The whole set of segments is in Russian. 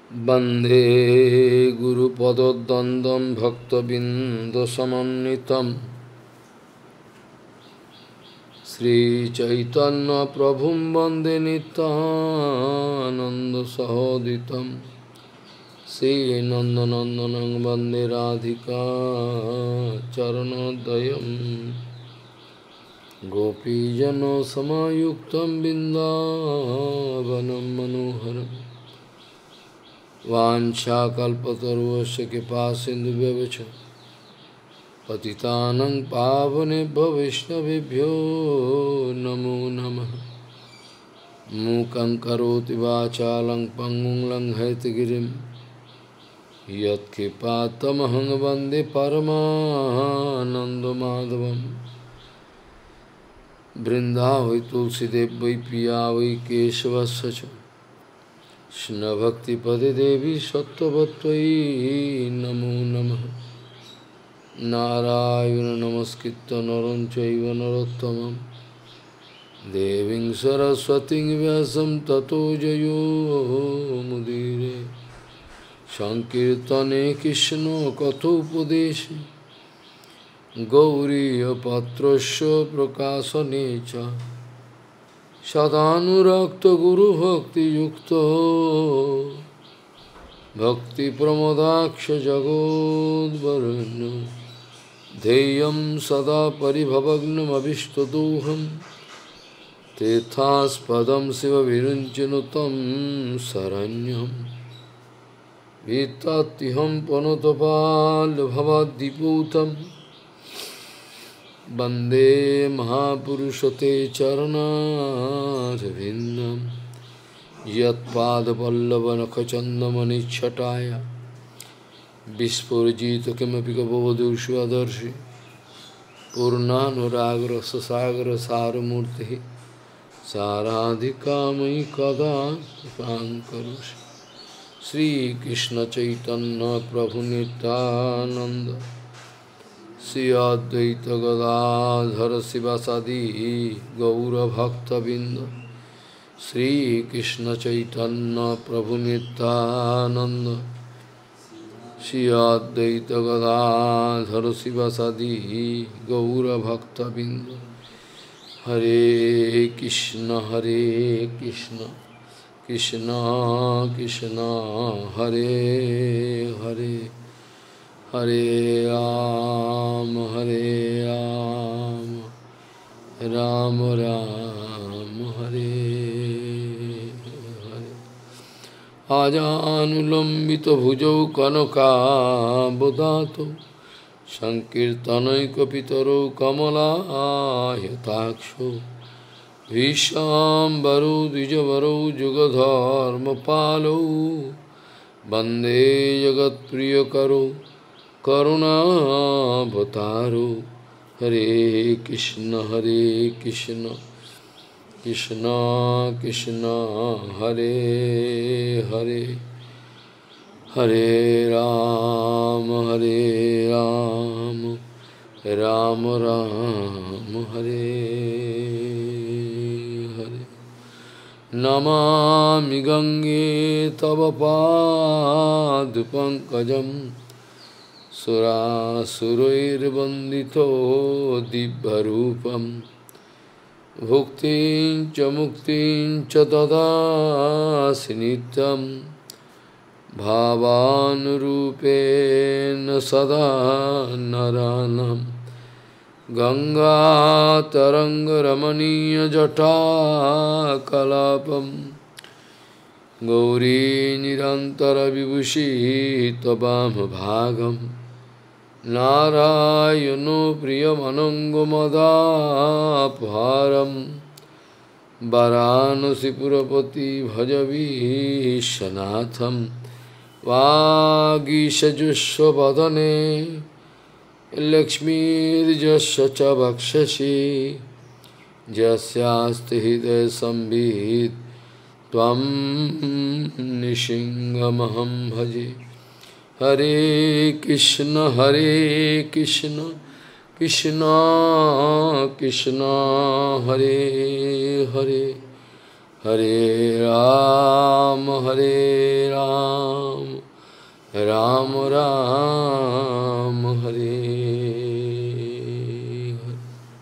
वंदे गुरुपदद्वन्द्वं भक्तबिंदसमन्वितं श्रीचैतन्यप्रभुं वन्दे नित्यानन्दसहोदितं श्रीनन्दनन्दनं वन्दे राधिका चरणोदयं गोपीजनसमायुक्तं बिन्दावनं मनोहरम् वाञ्छाकल्पतरुश्च कृपासिन्धुभ्यश्च पतितानं पावनेभ्यो वैष्णवेभ्यो नमो नमः। मूकं करोति वाचालं पङ्गुं लङ्घयितगिरिं यत्कृपातमहं वन्दे परमानन्दमाधवं। बृन्दावै तुलसीदेव वै पिया वै केशवस्य च कृष्णभक्तिपदे देवी सत्त्ववत्त्वयि नमो नमः। नारायण नमस्कृत्य नरं चैव नरोत्तमं देवीं सरस्वतीं व्यासं ततो जयो मुदीरे। संकीर्तने कृष्ण कथोपदेशे गौरीयपत्रस्य प्रकाशने च सदानुरक्त गुरुभक्तियुक्तो भक्तिप्रमोदाक्ष जगोद्वरुण्य ध्येयं सदा परिभवग्नमभिष्टदोहं तीर्थास्पदं शिवविरञ्चनुतं शरण्यं वित्तत्यहं पुनतपाल्भवाद्दिपूतं वन्दे महापुरुषते चरणारविन्दं यत्पादपल्लवनखचन्दमनिच्छटाय विस्फुजित किमपि गबोधुष्वदर्शि पूर्णानुरागरससागरसारमूर्तिः साराधिकामयि कदा कृपां करोषि। श्रीकृष्णचैतन्यप्रभुनित्यानन्द श्री अद्वैत गदाधर शिवासादि गौरभक्तबिंद श्रीकृष्ण चैतन्य प्रभु नित्यानंद श्री अद्वैत गदाधर शिवासादि गौरभक्तबिंद। हरे कृष्ण कृष्ण कृष्ण हरे हरे हरे राम राम राम हरे हरे। आजानुलंबित भुजौ कनकाबदातो संकीर्तनैकपितरो कमलायताक्षो विश्वाम्बरो द्विजवरो जुगधर्मपालो वन्दे जगत्प्रियकरो करुणावतारो। हरे कृष्ण कृष्ण कृष्ण हरे हरे हरे राम राम राम हरे हरे। नमामि गंगे तव पादपङ्कजं सुरासुरैर्वन्दितो दिव्यरूपं भुक्तिं च मुक्तिं च ददासि नित्यं भावानुरूपेण सदा नरानं। गंगातरङ्गरमणीयजटाकलापं गौरी निरन्तरविभूषी त्ववामभागं नारायणो प्रियमनङ्गमदापहारं वाराणसीपुरपति भजवीशनाथं। वागीशजुष्वदने लक्ष्मीर्यस्य च वक्षसि यस्यास्ति हृदयसंवित् त्वं नृसिंहमहं भजे। हरे कृष्ण कृष्ण कृष्ण हरे हरे हरे Ram Ram Ram Hare Hare.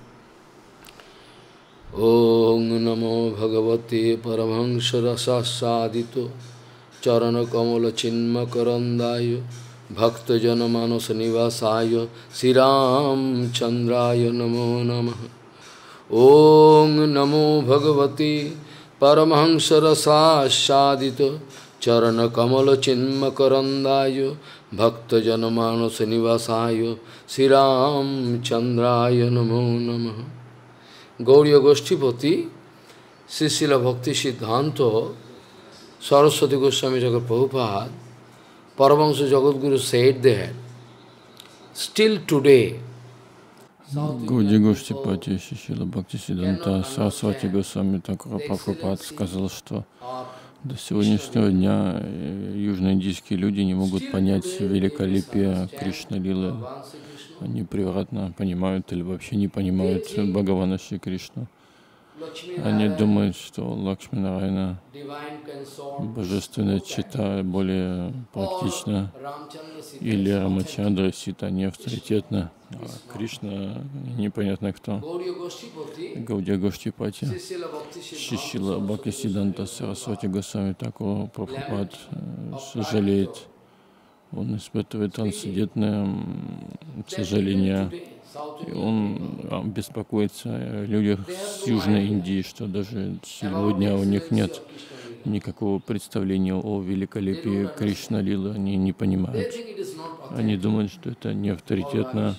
Om Namo Bhagavate Paramahansa Rasa Sadito Charana Kamala Chinma Karandayo Bhakta Jana Manas Nivasayo Sri Ram Chandraya Namo Namaha. Om Namo Bhagavate Paramahansa Rasa Sadito Charana Kamala Chinma Karandayo Bhakta Jana Manas Nivasayo Sri Ram Chandraya Namo Namaha. Gauriya Goshtipati, Srila Bhakti Siddhanta, Saraswati Goswami Jagat Prabhupada, Paramahansa Jagadguru said that, still today, Гаудия Гоштипати, Шрила Бхактисиддханта Сарасвати Госвами Такур Прабхупад сказал, что до сегодняшнего дня южноиндийские люди не могут понять великолепие Кришна-лилы. Они превратно понимают или вообще не понимают Бхагавана Шри Кришну. Они думают, что Лакшми-Нарайана, божественная чита, более практична, или Рамачандра Сита не авторитетна, а Кришна непонятно кто. Гаудия Гоштипати, Шрила Бхактисиддханта Сарасвати Госвами Такур Прабхупад сожалеет. Он испытывает трансцендентное сожаление. И он беспокоится о людях с Южной Индии, что даже сегодня у них нет никакого представления о великолепии Кришна-лилы. Они не понимают. Они думают, что это не авторитетно.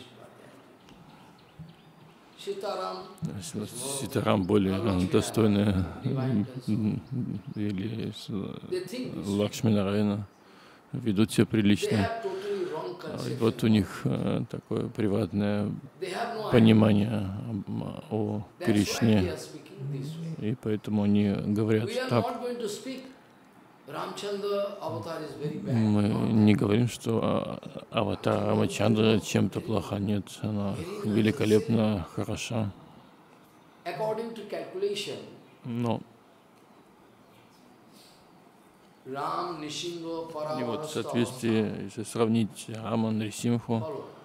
Ситарам более достойная или Лакшми-Нарайана. Ведут себя прилично. И вот у них такое приватное понимание о Кришне, и поэтому они говорят так. Мы не говорим, что аватар Рамачандра чем-то плоха. Нет, она великолепно хороша. Но и вот в соответствии, если сравнить Рама, Нрисимху,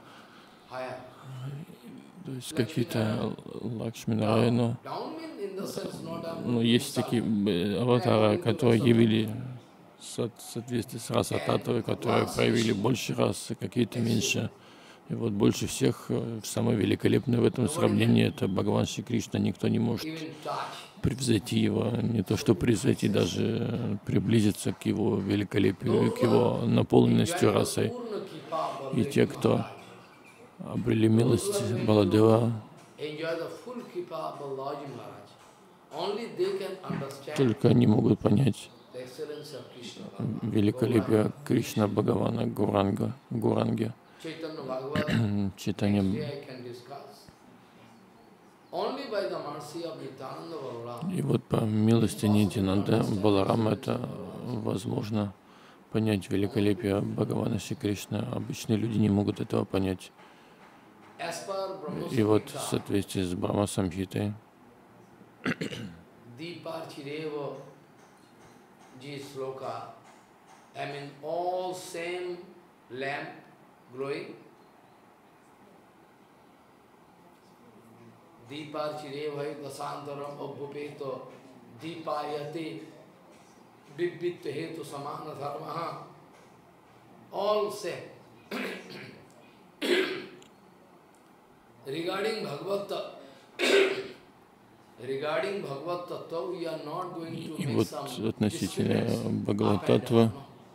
то есть какие-то Лакшми-Нарайану, но есть такие аватары, которые явили в соответствии с раса-татвой, которые проявили больше рас, какие-то меньше. И вот больше всех, самое великолепное в этом сравнении, это Бхагаван Шри Кришна. Никто не может превзойти его, не то что превзойти, даже приблизиться к его великолепию, к его наполненности расой. И те, кто обрели милость Баладева, только они могут понять великолепие Кришна Бхагавана Гуранги. Читанием. И вот по милости Нитьянанды Баларама это возможно понять великолепие Бхагавана Шри Кришна. Обычные люди не могут этого понять. И вот в соответствии с Брахма Самхитой Deepachirevai dasantaram abhupeto deepayate vibhitya hetu samana dharmaha. All say regarding Bhagavad Tattva, we are not going to make some относительно Бхагават-таттвы,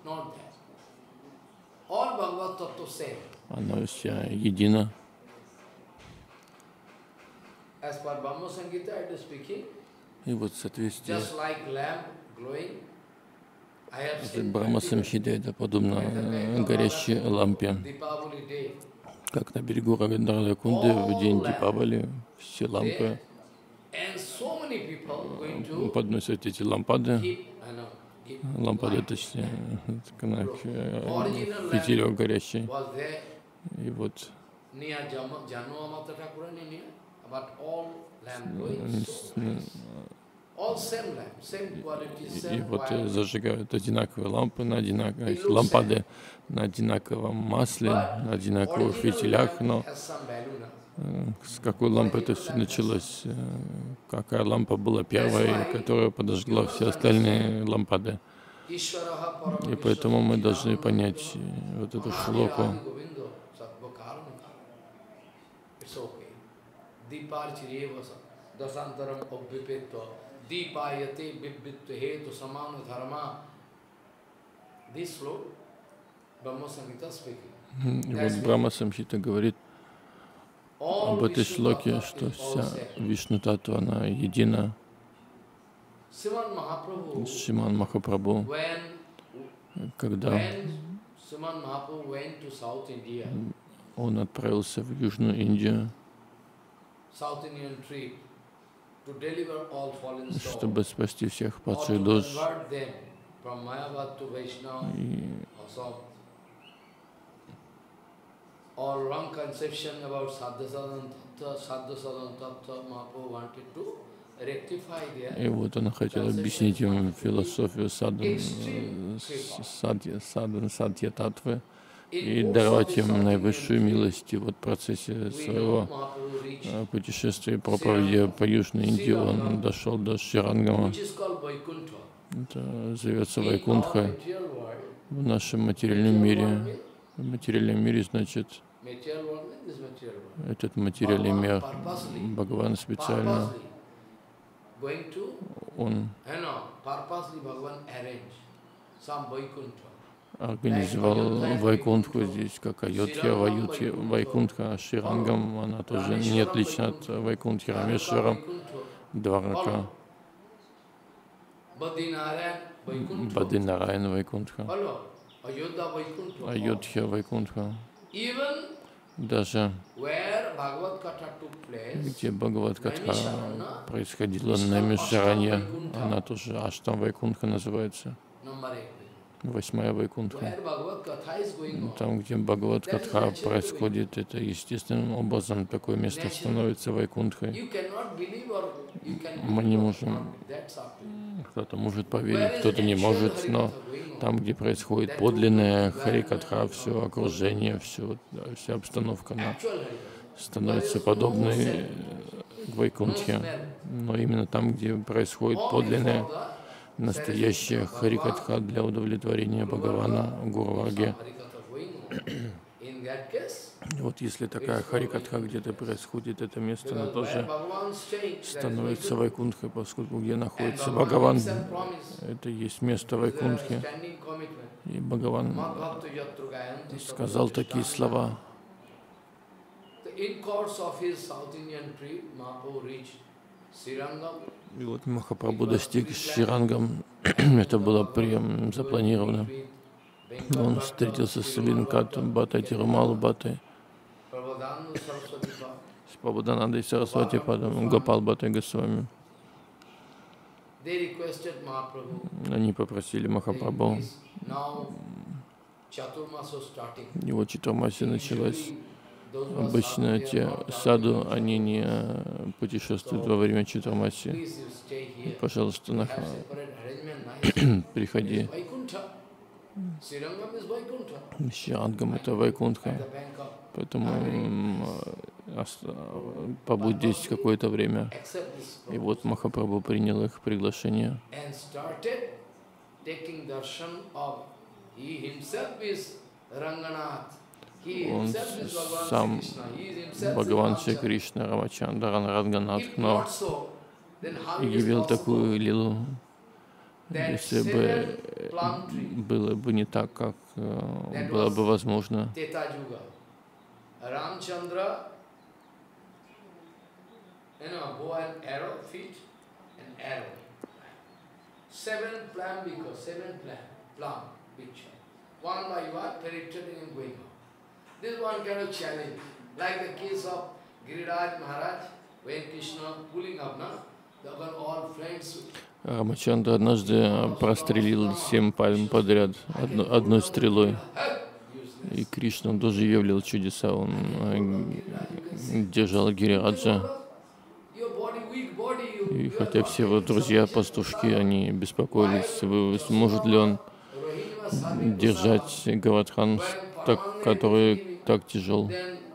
all Bhagavad Tattva same. Она вся едина. As per Brahma Samhita, it is speaking, И вот в соответствии just like lamp glowing, I have с seen Брахма Самхитой, это подобно горящей лампе. Deepavali day. Как на берегу Рагундаракунды в день Дипавали все лампы And so many people going to подносят эти лампады, keep лампады точнее, фитилек горящий. was there И вот near Janmamata Thakurani near, but all lamp glowing. И вот зажигают одинаковые лампы лампады на одинаковом масле, на одинаковых фитилях, но с какой лампы это все началось, какая лампа была первой, которая подожгла все остальные лампады. И поэтому мы должны понять вот эту шлоку. И вот Брахма Самхита говорит об этой шлоке, что вся Вишну Татва, она едина. Шриман Махапрабху, когда он отправился в Южную Индию, чтобы спасти всех падших душ, и вот он хотел объяснить им философию садхья татвы и даровать им наивысшую милость. И вот в процессе своего путешествия, проповеди по Южной Индии, он дошел до Шрирангама. Это зовется Вайкунтха в нашем материальном мире. В материальном мире, значит, этот материальный мир Бхагаван специально он организовал Вайкунтху здесь, как Айодхья, Вайкунтха, Шрирангам, она тоже не отлична от Вайкунтхи Рамешвара, Дварака, Бадинараян Вайкунтха, Айодхья Вайкунтха. Даже где Бхагават-катха происходила на Мишаранье, она тоже Аштам Вайкунтха называется, 8-я Вайкунтха. Там, где Бхагават-катха происходит, это естественным образом такое место становится Вайкунтхой. Мы не можем, кто-то может поверить, кто-то не может, но там, где происходит подлинная Харикатха, все окружение, вся обстановка, она становится подобной Вайкунтхе. Но именно там, где происходит подлинная, настоящая Харикатха для удовлетворения Бхагавана, Гуру-варги. Вот если такая Харикатха где-то происходит, это место, оно тоже становится Вайкунтхой, поскольку где находится Бхагаван, это есть место Вайкунтхи. И Бхагаван сказал такие слова. И вот Махапрабху достиг Шрирангам, это было запланировано. Он встретился с Винкатом Бхаттой, Тирумалу Бхаттой, с Прабхуданандой Сарасвати Падом, Гопал Бхаттой Госвами. Они попросили Махапрабху. Его Чатурмаси началась. Обычно те саду, они не путешествуют во время Чатурмаси. Пожалуйста, приходи. Шрирангам — это Вайкунтха, поэтому побудь здесь какое-то время. И вот Махапрабху принял их приглашение. Он сам Бхагаван Шри Кришна Рамачандра Ранганатх, но явил такую лилу. Если бы было бы не так, как было бы возможно. Рамачандра однажды прострелил 7 пальм подряд одной стрелой. И Кришна тоже являл чудеса. Он держал Гирираджа. И хотя все его друзья-пастушки, они беспокоились, сможет ли он держать Гавардхан, который так тяжел.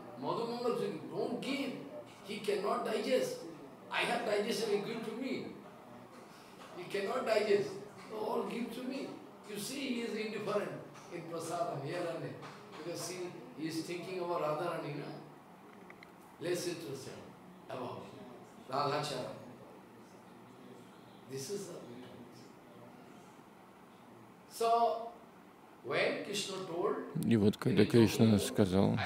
И вот когда Кришна сказал,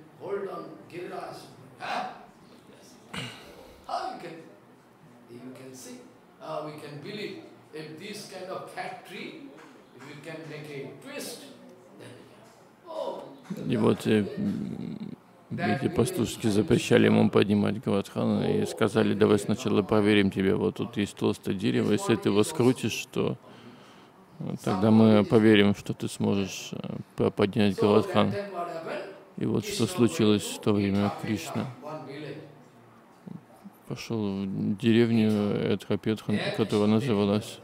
и вот эти пастушки запрещали ему поднимать Гавардхана и сказали: давай сначала проверим тебя, вот тут есть толстое дерево, если ты его скрутишь, то тогда мы поверим, что ты сможешь поднять Гавардхан. И вот что случилось в то время. Кришна пошел в деревню Эдхапетхан, которая называлась.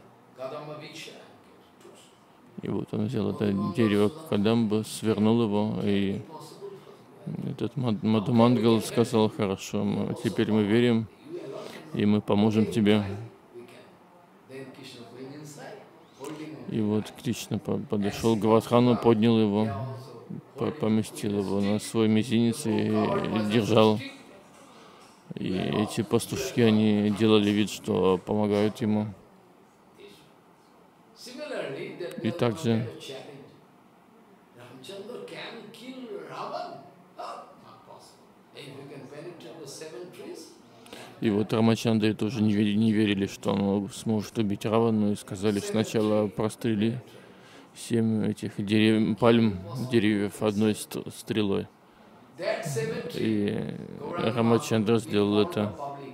И вот он взял это дерево Кадамба, свернул его, и этот Мадхумангал сказал: хорошо, теперь мы верим, и мы поможем тебе. И вот Кришна подошел к Гавардхану, поднял его, поместил его на свой мизинец и держал. И эти пастушки, они делали вид, что помогают ему. И также и вот Рамачандре тоже не верили, что он сможет убить Равану, и сказали: сначала прострели 7 этих деревьев одной стрелой. И Рамачандра сделал это.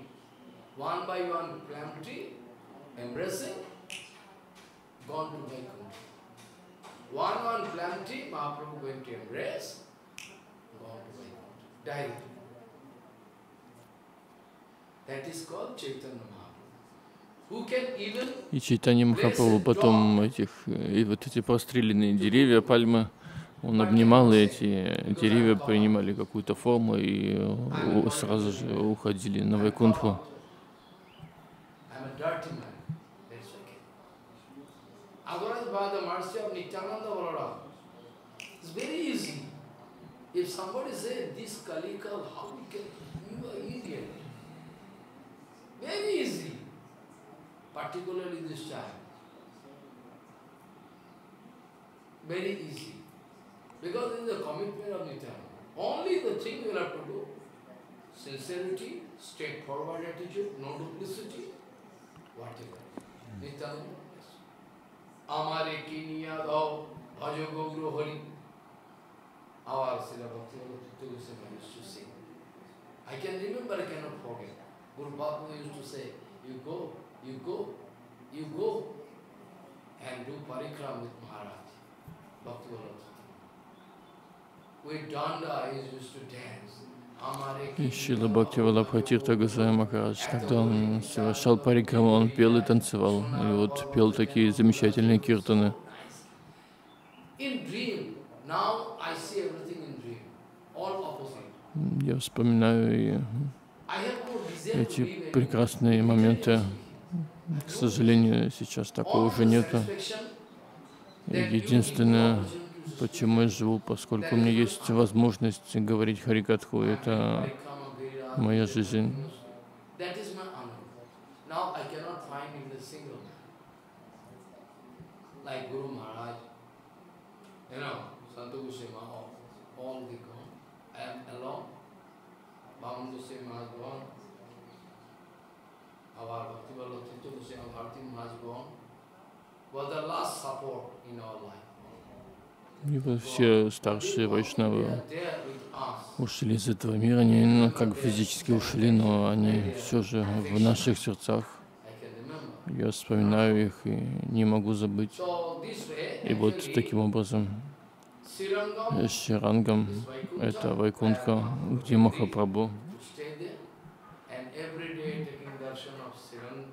И Чайтанья Махапрабху потом и вот эти простреленные деревья, пальмы, он обнимал, и эти деревья принимали какую-то форму и сразу же уходили на Вайкунтху. Particularly this time. Very easy. Because in the commitment of Nityananda, only the thing you have to do, sincerity, straightforward attitude, no duplicity, whatever. Nityananda, Amare Kiniya Dhau, Bhajo Gauro Hari. Our Srila Bhakti Goswami used to sing. I can remember, I cannot forget. Guru Bhakti used to say, you go and do parikram with Maharaj, Bhakti Vallabha. With Danda, he used to dance. И Шрила Бхакти Валабха Тиртха Госвами Махарадж, когда он совершал парикраму, он пел и танцевал. И вот пел такие замечательные киртаны. Я вспоминаю эти прекрасные моменты. К сожалению, сейчас такого уже нету. И единственное, почему я живу, поскольку у меня есть возможность говорить Харикатху, это моя жизнь. И вот все старшие вайшнавы ушли из этого мира, они как бы физически ушли, но они все же в наших сердцах. Я вспоминаю их и не могу забыть. И вот таким образом Шрирангам — это Вайкунтха, где Махапрабху.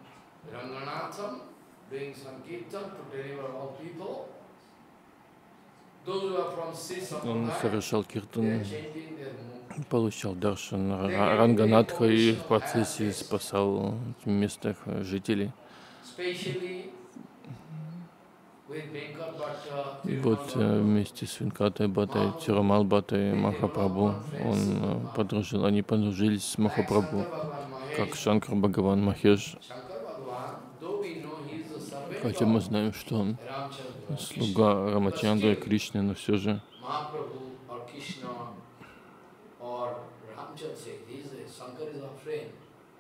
doing Sankirtan to deliver all people. Those who are from Sri Он Sampradaya, совершал they киртан, are chanting their mood. получал даршан Ранганатха и в процессе спасал местных жителей. Especially with Venkat Bhatta, И вот Thirumal вместе с Венкатой Бхаттой, Тирумал Бхаттой, Махапрабху, они подружились с Махапрабху, Shankar Bhagavan Mahesh. как Шанкар Бхагаван Махеш. Shankar Bhagavan, though we know he is the servant Хотя мы of знаем, что он Ramchandra, слуга Рамачандры, Кришны, но все же Mahaprabhu or Krishna or Ramchandra said, Shankar is our friend,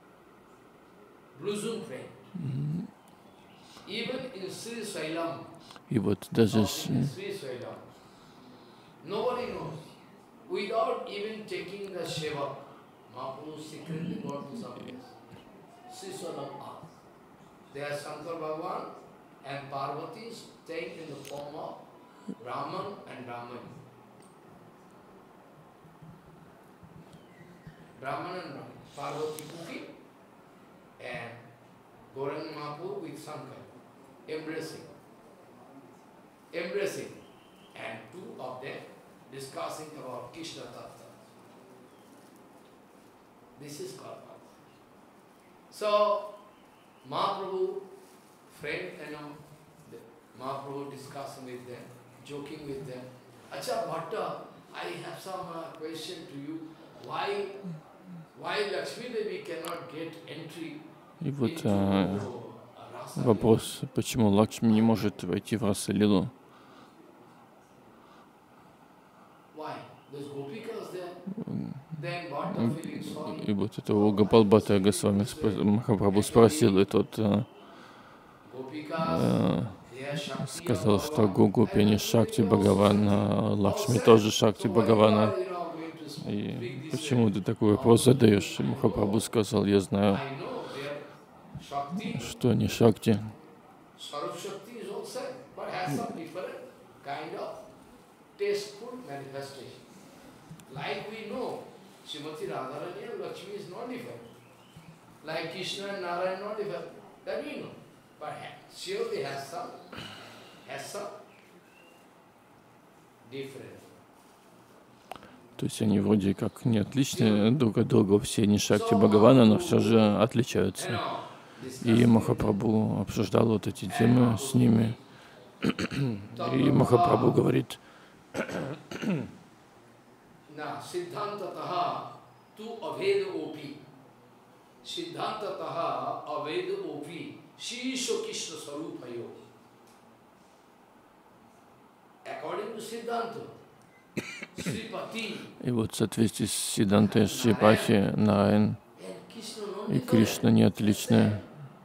bosom friend. Even in Sri Sailam, и вот даже in Sri Sailam, nobody knows. Without even taking the Sheva, Mahaprabhu secretly got to some place. Sri Sailam asked. There Shankar Bhagavan and Parvati staying in the form of Raman and Ramani. Brahman and Ramani. Parvati cooking and Gauranga Mahaprabhu with Shankar embracing. And two of them discussing about Krishna Tattva. This is called Bhakti. So, Mahaprabhu, friend, Mahaprabhu discussing with them, joking with them. Acha Bhatta, I have some question to you. Why Lakshmi Devi cannot get entry И вот into Rasa? вопрос, почему Лакшми не может войти в Расалилу? Why? Those Gopikas there? Then Bhatta feeling sorry. И вот это у Гопал Бхатта Госвами Махапрабху спросил, и тот Gopikas, they are Shakti сказал, of что Bhagavan. Гопи не Шакти Бхагавана, Лакшми тоже Шакти So Бхагавана. whenever you are going to speak И this почему ты такой вопрос задаешь? И Махапрабху сказал, я знаю, I know they are Shakti, что не Шакти. Swarup Shakti is also, but has some different kind of tasteful manifestation. Like we know, Srimati Radharani and Lakshmi is not different. Like Krishna and Narayan not different. That we know. But surely has some difference. То есть они вроде как не отличны друг от друга, все не Шакти Бхагавана, но все же отличаются. И Махапрабху обсуждал вот эти темы с ними. И Махапрабху говорит, Na Siddhantataha tu aveda opi. Siddhantataha aveda opi. Shisho Krishna Sarupayo. According to Siddhanta, Sripati и вот в соответствии с Сиддхантой Шрипати, Нараян and Krishna no и different. Кришна не отличны.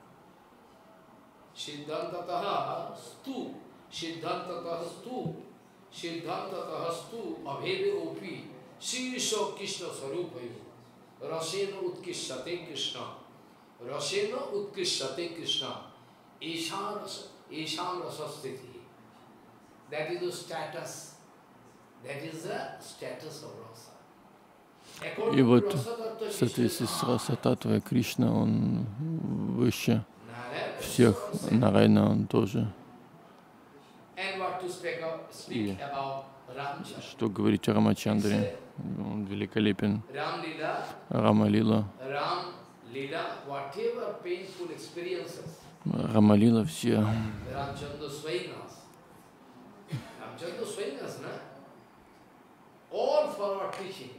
Siddhantataha stu. Siddhantataha stu. Siddhantataha stu aveda opi. Shisho Krishna Sarupayo. Rasena utkishate Krishna. Rasena utkishate Krishna. Isham rasastiti. That is the status. That is the status of rasa. И According to вот Rasa Tattva, в соответствии с Krishna is Расататвой Кришна, он выше Narayana. всех, Нарайна он тоже. And what to speak about Ramchandra. Что говорить о Рамачандре? Он великолепен. Ram Lila, Рамалила. Ram Lila, whatever painful experiences, Рамалила все Ramchandra Swainas. Ramchandra Swainas, na? All for our teachings.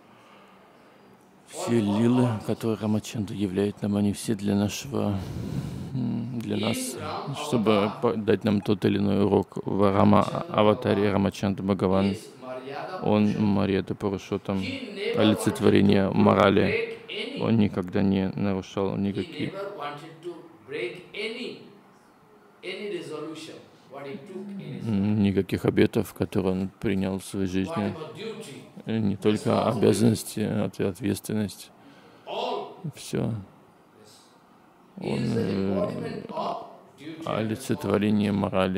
все лилы, которые Рамачандра являет нам, они все для нашего, для нас, чтобы дать нам тот или иной урок. В Рама Аватаре Рамачандра Бхагаван, Is Maryada он Марьята Пурушоттам, олицетворение морали. Он никогда не нарушал He никаких never wanted to break any resolution, what he took in his life. никаких обетов, которые он принял в своей жизни. Whatever duty, Не только обязанности, ответственность. all. Все. He is the embodiment of duty. Олицетворение морали,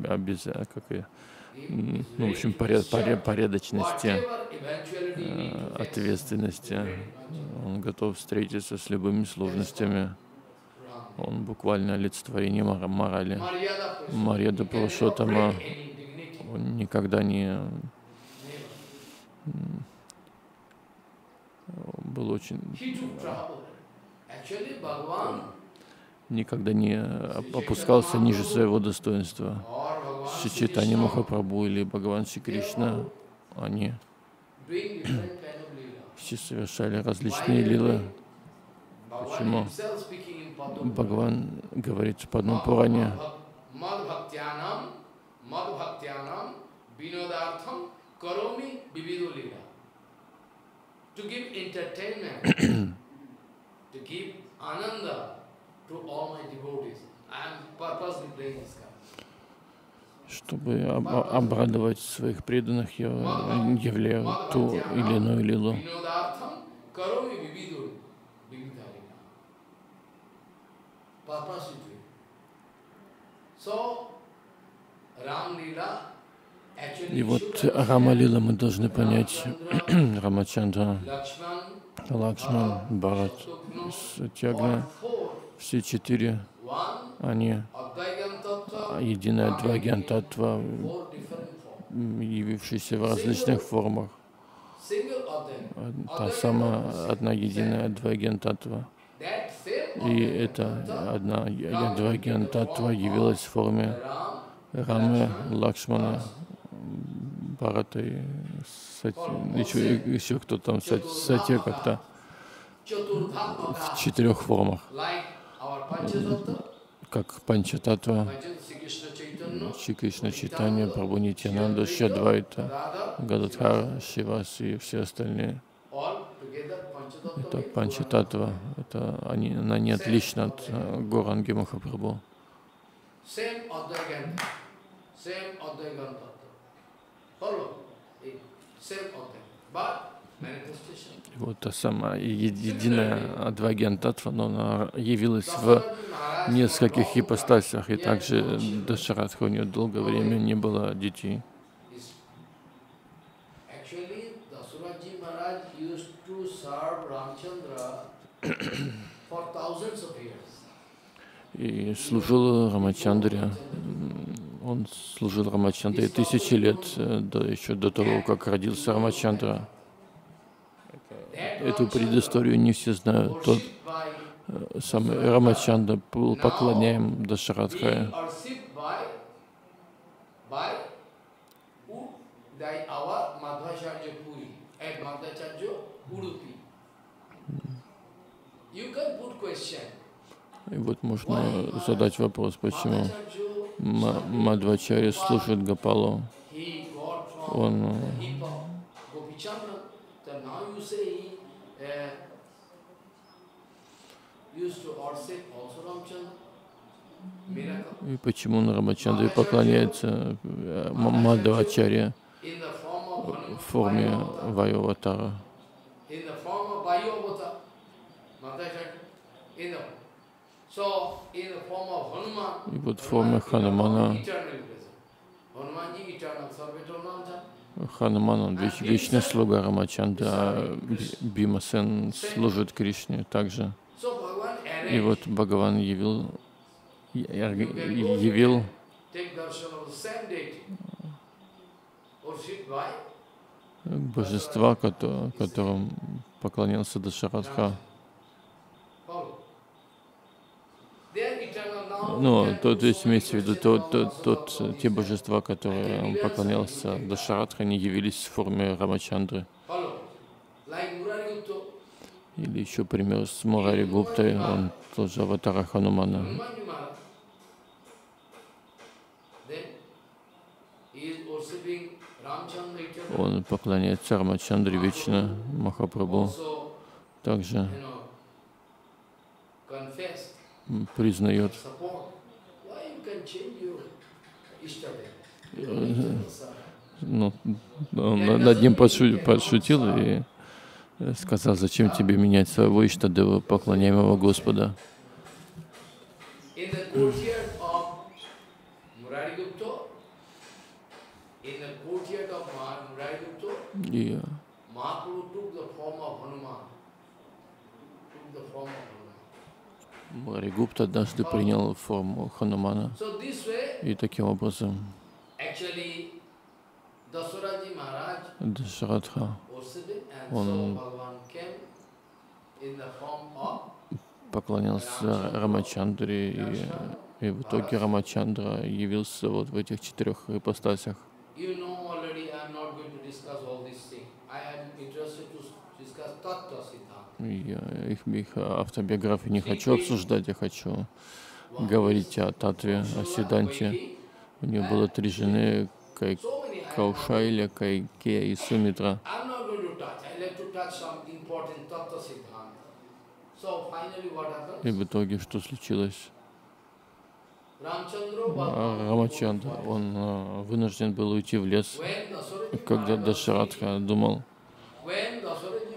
в общем, порядочности, Whatever eventuality he need to face. ответственности. Он готов встретиться с любыми сложностями. Он буквально олицетворение морали. Maryada Purushottam. Марьяда He can never Пурушоттама, break any dignity. он никогда не Never. был очень, He took trouble. Actually, Bhagavan никогда не опускался ниже своего достоинства. or Bhagavan Шри Shri Чайтанья Krishna, Махапрабху или Бхагаван Шри Кришна, они doing different kind of lila. все совершали Why различные they лилы. doing? Bhagavan Почему? himself speaking in Padma Purana. Бхагаван говорит в Падма Пуране, Madbhaktyanam vinodartham karomi vivido lila. To give entertainment, to give ananda to all my devotees. I am purposely playing this card. чтобы обрадовать своих преданных, я являю ту или иную лилу. Vinodartham karomi vivido lila. Purposely doing. So, Ram Lila actually И вот should understand Рама Лила мы должны понять. Ramchandra, Рамачандра, Lakshman, Лакшман, Бхарат, Shatrugna, Сатьягна, all four. все четыре, One, они Advaigan Tattva, единая Двайгьян Таттва, four different forms. явившиеся в различных формах. Single Advaigan. Та самая одна единая Двайгьян Таттва. That same И Advaigan эта Tattva, одна Двайгьян Таттва явилась в форме Ram, Рамы, Лакшмана, Бхарата и еще кто там, Сатья как-то Chaturdha в Avtaar. четырех формах, Like our Panchatattva, как Панчататтва, Panchatattva, Sri Krishna Chaitanya, Шри Кришна Чайтанья, Прабху Нитьянанда, Шри-Адвайта, Radha, Гададхара, Шивас и все остальные. all together Panchatattva. Это means Панчататтва, она не отлична от Горанги Махапрабху. Same Advaigan, same Advaigan Tattva. Follow? Same Advaigan. But manifestation. И вот та самая единая Адвайгьян Таттва, но она явилась в нескольких ипостасях, и также Дашаратха, у нее долгое время не было детей. Actually, Dasuraji Maharaj used to serve Ramchandra for thousands of years. И служил Рамачандре, он служил Рамачандре тысячи лет, еще до того, как родился Рамачандра. Эту предысторию не все знают. Тот Worshipped by, самый Рамачандра был поклоняем Дашаратхае. being worshipped by our Madhvacharya Puri and Madhvacharya Udupi. You can put question. И вот можно задать вопрос, почему Мадхвачарья служит Гопалу. He got from Он the heap of Gopichandra. So now you say he used to worship also Ramchandra. Miracle. и почему на Рамачандре поклоняется Мадхвачарья In the form of в форме Vayu Вайо-аватара. in the form of Vayu Avatar, Madhvacharya, in the form of Hanuman, И вот в форме Ханумана, eternally present. Hanumanji eternal, Sarvetonanta. Хануман, он вечный слуга Рамачандры, а Бимасен служит Кришне также. So Bhagavan И вот arranged, Бхагаван явил take darshan of the same deity, worshipped by божества, которым поклонялся Дашаратха. Follow. They are eternal now. Ну, то есть имеется в виду те божества, которые поклонялся Дашаратха, они явились в форме Рамачандры. Follow. Like Murari Gupta, Или еще пример с Мурари Гуптой, он тоже аватара Ханумана. Hanumanji Maharaj. Then he is worshipping Ramchandra eternal. Он поклоняется Рамачандре вечно, Махапрабху. Also, Также confess, признает, support. Why you can change your Ishtadev? ну, он над ним подшутил и сказал, зачем тебе менять своего Иштадева, поклоняемого Господа. In the courtyard of Murari Gupta, in the courtyard of Murari Gupta, И Mahaprabhu took the form of Hanuman. Took the form of Hanuman. Маригупта однажды принял форму Ханумана, So this way, и таким образом actually, Dasaraji Maharaj Дашаратха, worshipped it, and so он Bhagavan came in the form of поклонялся Рамачандре, Lakshmana. и в итоге Рамачандра явился вот в этих 4 ипостасях. You know already, I am not going to discuss all these things. I am interested to discuss Tattva Siddhanta. Я их автобиографию не хочу обсуждать, я хочу говорить о Татве, о Сиданте. У нее было 3 жены, Каушайля, Кайкея и Сумитра. I am not going to touch. I like to touch some important Tattva Siddhanta. So finally what happened? И в итоге что случилось? Ramchandra Рамачандра, он вынужден был уйти в лес, когда Дашаратха думал, when Dasaraji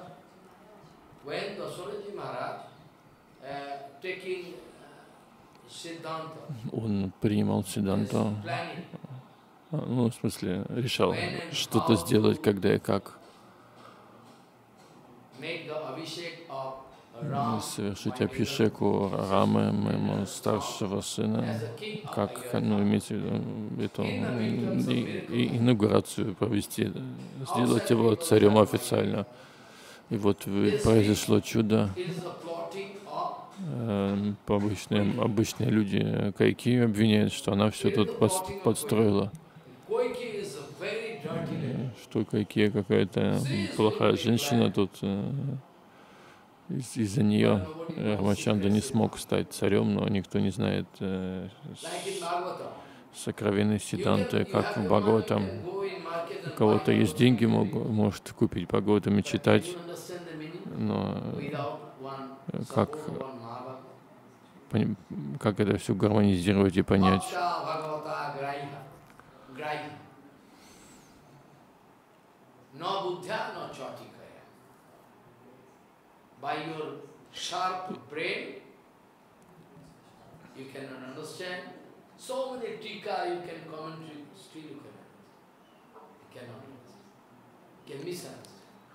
Maharaj taking Siddhanta, он принимал Сиддханту, planning, ну, в смысле, решал что-то сделать, когда и как, make the Abhishek of Ram, совершить абхишеку Рамы, моему старшего сына, as a king of как, Ayodhya. ну, имеется в виду, эту и инаугурацию провести, сделать его царем официально. И вот произошло чудо. It is the plotting of Обычные люди Кайки обвиняют, что она все тут подстроила, Koike is a very dirty lady. что Кайки какая-то плохая женщина тут. Из-за нее Рамачандра не смог стать царем, но никто не знает Like in Bhagavatam. сокровенной Сиддханты, You как have в the money, Бхагаватам. you can go in market У and кого-то buy есть those деньги, things. может купить Бхагаватам и читать, You understand the meaning? но Without one как, support, one Mahabharata. как это все гармонизировать и понять. Bhakta Bhagavata Graiha. No buddha, no chatikaya. By your sharp brain, you cannot understand. So many tika you can commentary, still you cannot understand. You can misunderstand.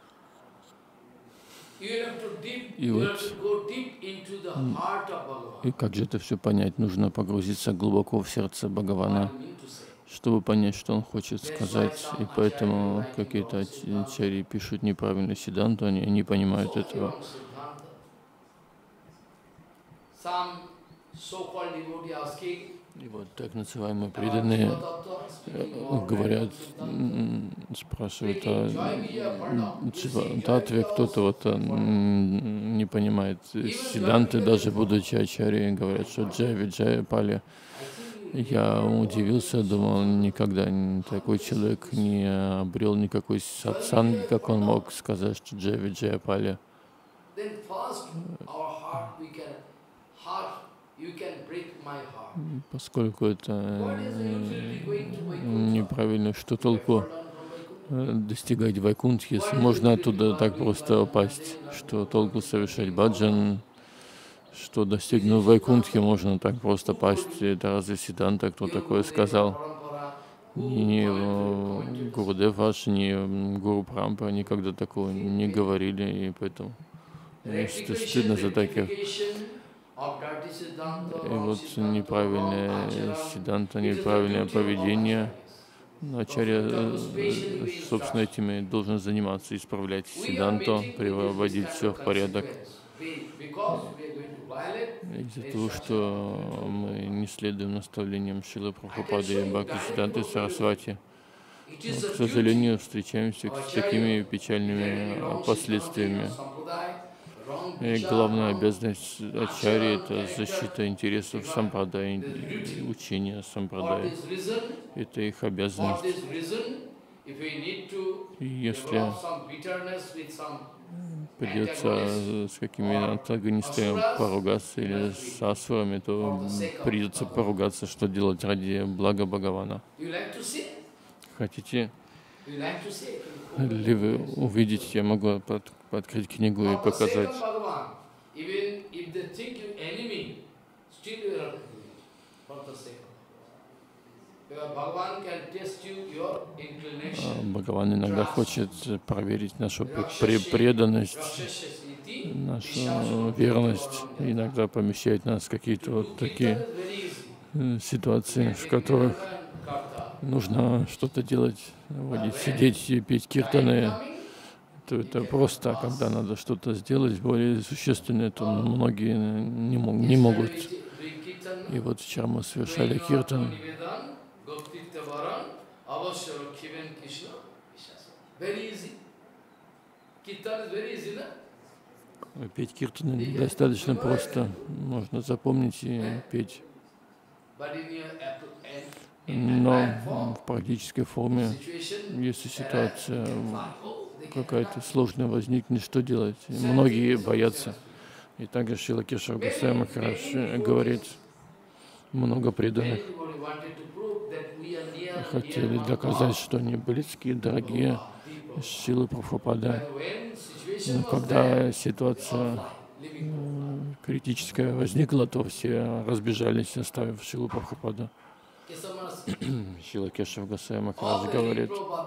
You have to go deep into the heart of Bhagavan. И как же это все понять? Нужно погрузиться глубоко в сердце Бхагавана, What you mean to say. чтобы понять, что он хочет сказать. И поэтому какие-то ачарьи пишут неправильно Сиддханту, они не понимают этого. Some so-called devotee asking, И вот так называемые преданные говорят, спрашивают о Татве, кто-то вот не понимает Сиддханты, даже будучи ачарьей, говорят, что Джая Виджая Пали. Я удивился, думал, никогда такой человек не обрел никакой сатсанги, как он мог сказать, что Джая Виджая Пали. then first our heart you can break my heart. Поскольку это What is the utility going to Vaikuntha? неправильно, что толку Fall down from Vaikuntha? достигать Вайкунтхи, если можно оттуда так просто упасть, что толку совершать баджан, что достигнув Вайкунтхи, можно так просто пасть. Это разве Сиддханта, кто такое сказал? Ни Гурудев ваш, ни Гуру Парампара никогда такого не говорили, и поэтому стыдно за таких. И вот неправильное Сиддханта, неправильное поведение. Ачарья, собственно, этими должен заниматься, исправлять Сиддханту, приводить все в порядок. Из-за того, что мы не следуем наставлениям Шрилы Прабхупады и Бхактисиддханты Сарасвати, к сожалению, встречаемся с такими печальными последствиями. И главная обязанность ачарьи — это защита интересов сампрадай, учения сампрадай. Это их обязанность. И если придется с какими-то антагонистами поругаться или с асурами, то придется поругаться, что делать ради блага Бхагавана. Хотите ли вы увидеть? Я могу открыть книгу и показать. Бхагаван иногда хочет проверить нашу преданность, нашу верность, иногда помещает нас в какие-то вот такие ситуации, в которых нужно что-то делать, вот, сидеть и петь киртаны. То это просто, когда надо что-то сделать более существенное, то многие не могут. И вот вчера мы совершали киртан. Петь киртаны достаточно просто, можно запомнить и петь. Но в практической форме, если ситуация какая-то сложная возникнет, что делать? Многие боятся. И также Шрила Кешава Госвами Махарадж говорит, много преданных хотели доказать, что они близкие, дорогие Шрилы Прабхупада. Но когда ситуация критическая возникла, то все разбежались, оставив Шрилу Прабхупаду. Шрила Кешава Госвами Махарадж говорит,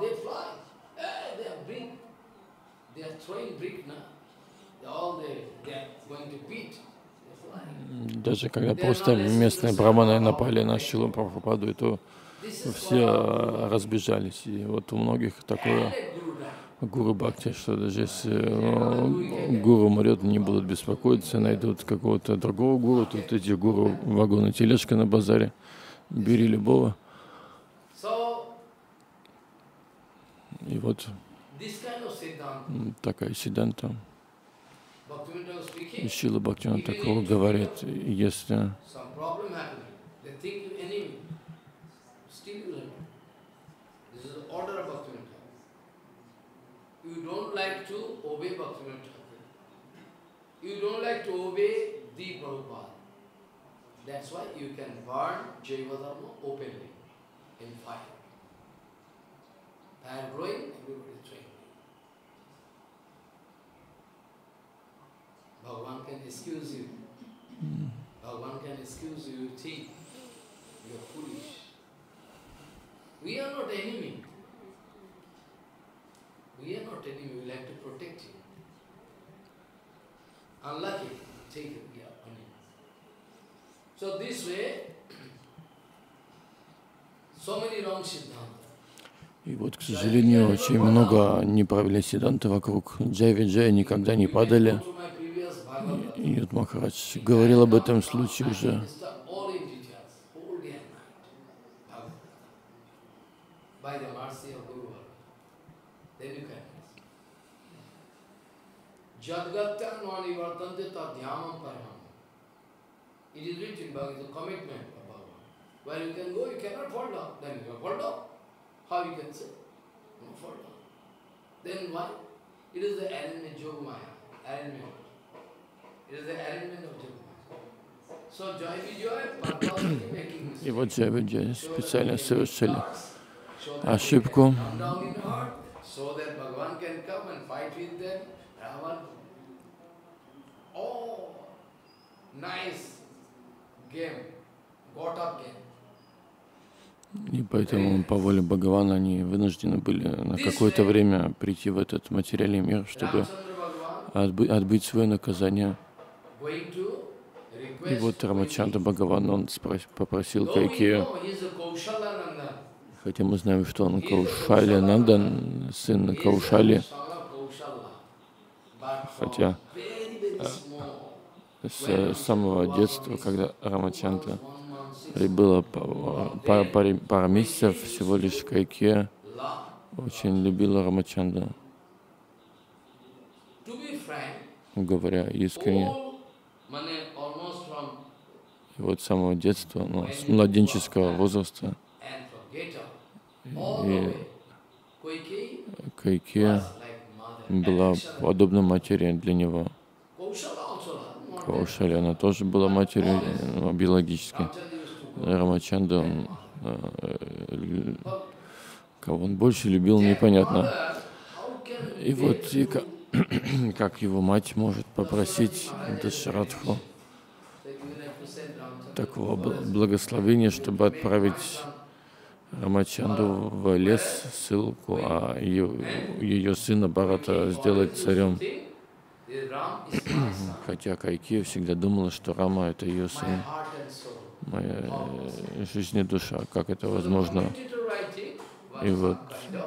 даже когда просто местные браманы напали на Шрилу Прабхупаду, то все разбежались. И вот у многих такое гуру бхакти, что даже если гуру умрет, не будут беспокоиться, найдут какого-то другого гуру. Тут эти гуру вагон и тележка на базаре. Бери любого. И вот такая сиддханта. И Шрила Бхактивинода Тхакур говорит, если Bhagavan can excuse you. Bhagavan can excuse you, you think you are foolish. We are not enemy. We are not enemy, we like to protect you. Unlucky, take it, we are enemy. So this way, so many wrong siddhanta. И вот, к сожалению, очень много неправильных сиддханты вокруг. Джай-Виджай никогда не падали. И вот Махарадж говорил об этом случае уже. How you can say? No fall down. Then why? It is the arrangement of Yogamaya. Arrangement. It is the arrangement of Yogamaya. So Jai Vijay purposely making И вот Джай Виджай специально совершили ошибку. So that Bhagavan can come and fight with them. Ravan. Oh, nice game. Got up game. И поэтому по воле Бхагавана они вынуждены были на какое-то время прийти в этот материальный мир, чтобы отбыть свое наказание. И вот Рамачандра Бхагаван, он попросил Кайкею, хотя мы знаем, что он Каушали Нандан, сын Каушали, хотя с самого детства, когда Рамачандра было пара месяцев, всего лишь Кайкея очень любила Рамачандра, говоря искренне. И вот с самого детства, с младенческого возраста, и Кайкея была подобна матери для него. Каушали, она тоже была матерью биологически. Рамачандра, кого он больше любил, непонятно. И вот как его мать может попросить Дашаратху такого благословения, чтобы отправить Рамачандру в лес ссылку, а ее сына Бхарата сделать царем. Хотя Кайкея всегда думала, что Рама — это ее сын, моя жизнь и душа. Как это возможно? И вот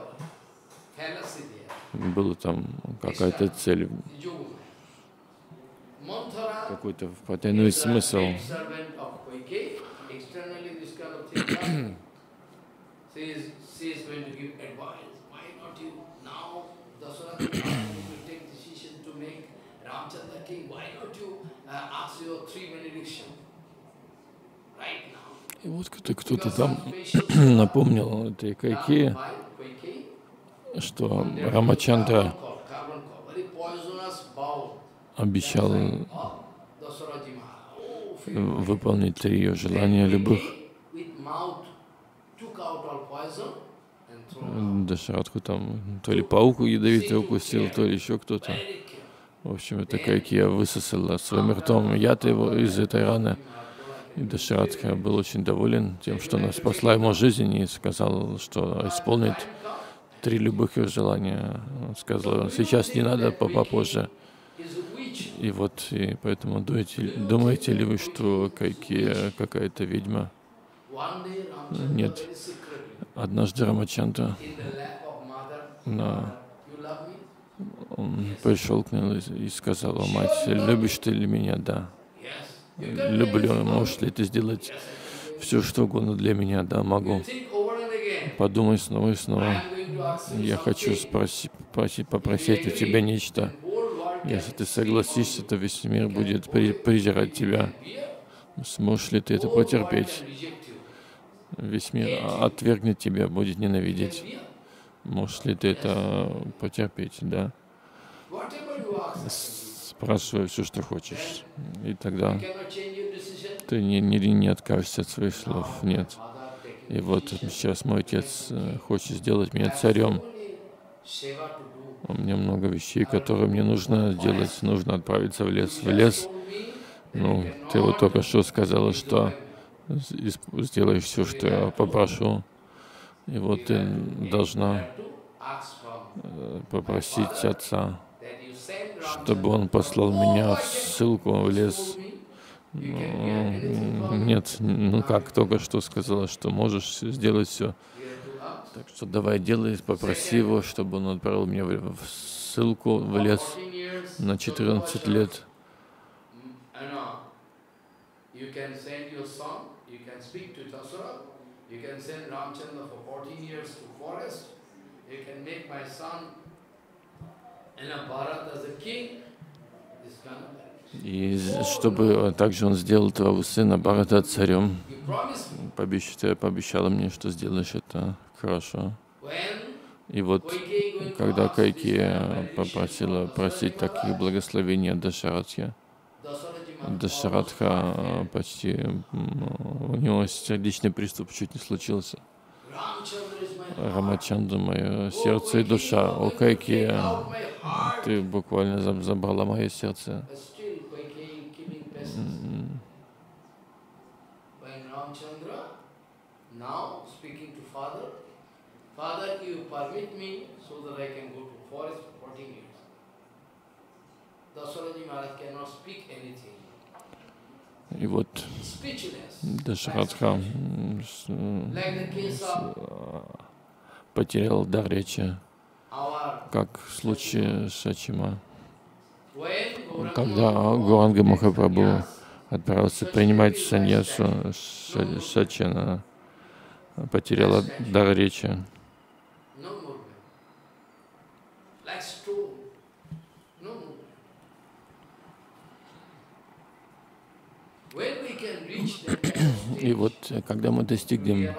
была там какая-то цель, какой-то потайной смысл. И вот кто-то там напомнил этой Кайкее, что Рамачандра обещал выполнить 3 ее желания любых. Дашаратху там то ли пауку ядовитый укусил, то ли еще кто-то. В общем, эта Кайкея высосала своим ртом яд его из этой раны. И Дашаратха был очень доволен тем, что она спасла ему жизнь, и сказал, что исполнит 3 любых ее желания. Он сказал: сейчас не надо, попозже. И вот, и поэтому думаете ли вы, что Кайкея какая-то ведьма? Нет. Однажды Рамачандра он пришел к нему и сказал: мать, любишь ты ли меня? Да. Люблю. Можешь ли ты сделать все, что угодно для меня? Да, могу. Подумай снова и снова. Я хочу попросить у тебя нечто. Если ты согласишься, то весь мир будет презирать тебя. Сможешь ли ты это потерпеть? Весь мир отвергнет тебя, будет ненавидеть. Можешь ли ты это потерпеть? Да. Спрашивай все, что хочешь. И тогда ты не откажешься от своих слов. Нет. И вот сейчас мой отец хочет сделать меня царем. У меня много вещей, которые мне нужно сделать. Нужно отправиться в лес. В лес. Ну, ты вот только что сказала, что сделаешь все, что я попрошу. И вот ты должна попросить отца, чтобы он послал меня в ссылку в лес. Нет, ну как, только что сказала, что можешь сделать все. Так что давай делай, попроси его, чтобы он отправил меня в ссылку в лес на 14 лет. И чтобы также он сделал твоего сына Бхарата царем. Ты пообещала мне, что сделаешь это хорошо. И вот, когда Кайкея попросила просить таких благословений от Дашаратхи, Дашаратха почти, у него сердечный приступ чуть не случился. Рамачандра, мое сердце и душа. О, Кайкея, ты буквально забрала мое сердце. И вот Дашаратха потерял дар речи, как в случае с Ачима. Когда Гауранга Махапрабху отправился принимать саньясу, Сачина потеряла дар речи. И вот, когда мы достигнем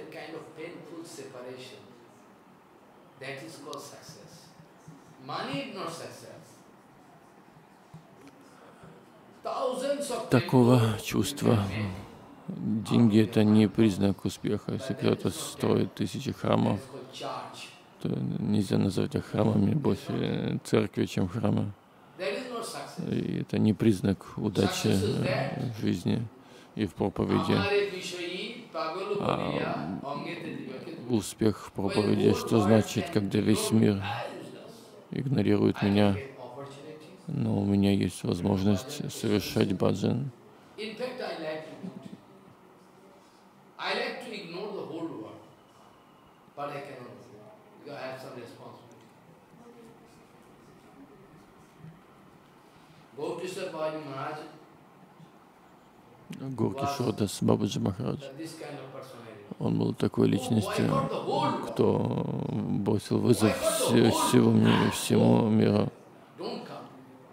такого чувства, деньги — это не признак успеха. Если кто-то строит 1000 храмов, то нельзя назвать их храмами, больше церкви, чем храмы. И это не признак удачи в жизни и в проповеди. А успех в проповеди, что значит, когда весь мир игнорирует меня, но у меня есть возможность совершать баджан. In fact, I like to do it. I like to ignore the whole world, but I cannot do it because I have some responsibility. Gauteshwar Babaji Maharaj Горкишордас Бабаджи Махарадж, this kind of personality. он был такой личностью, Boycott the whole world. кто бросил вызов всему миру. Don't come.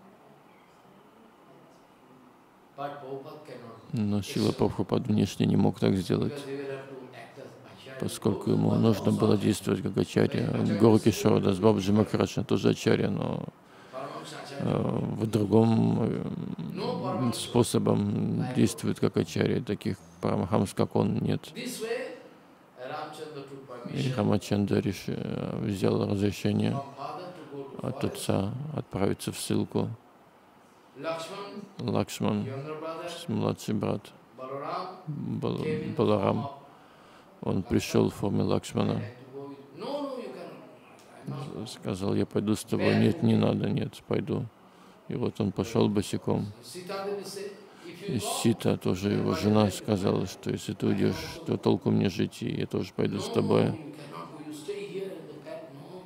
But Prabhupada cannot. Но Шрила Прабхупад внешне не мог так сделать, Because they will have to act as acharya. поскольку ему нужно было действовать как ачарья. Горкишордас Бабаджи Махарадж тоже ачарья, но в другом способом действует как ачарья. Таких парамахамс, как он, нет. This way, Ramchandra took И permission Рамачандра взял разрешение from father to go to от forest. отца отправиться в ссылку. Lakshman, Лакшман, younger brother, младший брат Balaram, came in the form Баларам, of, он пришел в форме I Лакшмана, like to go with you. No, you cannot. I'm not. сказал: я пойду с тобой. Нет, не надо, нет, пойду. И вот он пошел босиком. Sita Devi said, if И you go, Сита, тоже его жена, сказала, что если ты уйдешь, то толку мне жить, и я тоже пойду с no, тобой. you cannot go. You stay here in the pet. No,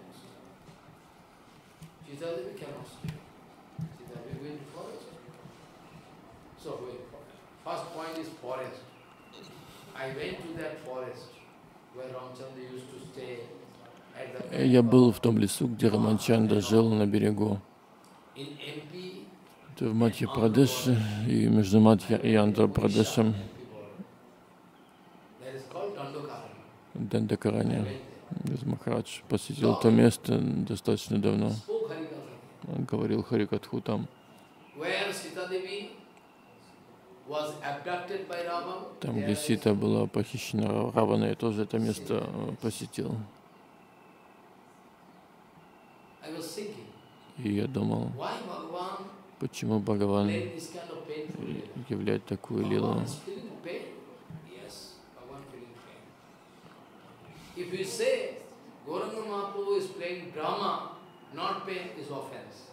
you cannot stay. Sita Devi cannot stay. Sita Devi going to forest. So going forest. First point is forest. I went to that forest where Ramchandra used to stay at the Я bank был of, в том лесу, где Рамачандра жил на берегу. in MP. Это в Мадхья-Прадеше и между Мадхья и Андхра-Прадешем, That is called Dandakaran. Дандакарани. Махарадж посетил то место достаточно давно. Spoke Harikatha. Он говорил Харикатху там. Where Sita Devi was abducted by Ravan. Там, there где I Сита была похищена Раваной, я тоже это место посетил. was thinking, И я думал, why Bhagavan почему Бхагаван played this kind of painful lila? являет такую лилу. Bhagavan is feeling pain. Yes, Bhagavan feeling pain. If we say Gauranga Mahaprabhu is playing drama, not pain, is offense.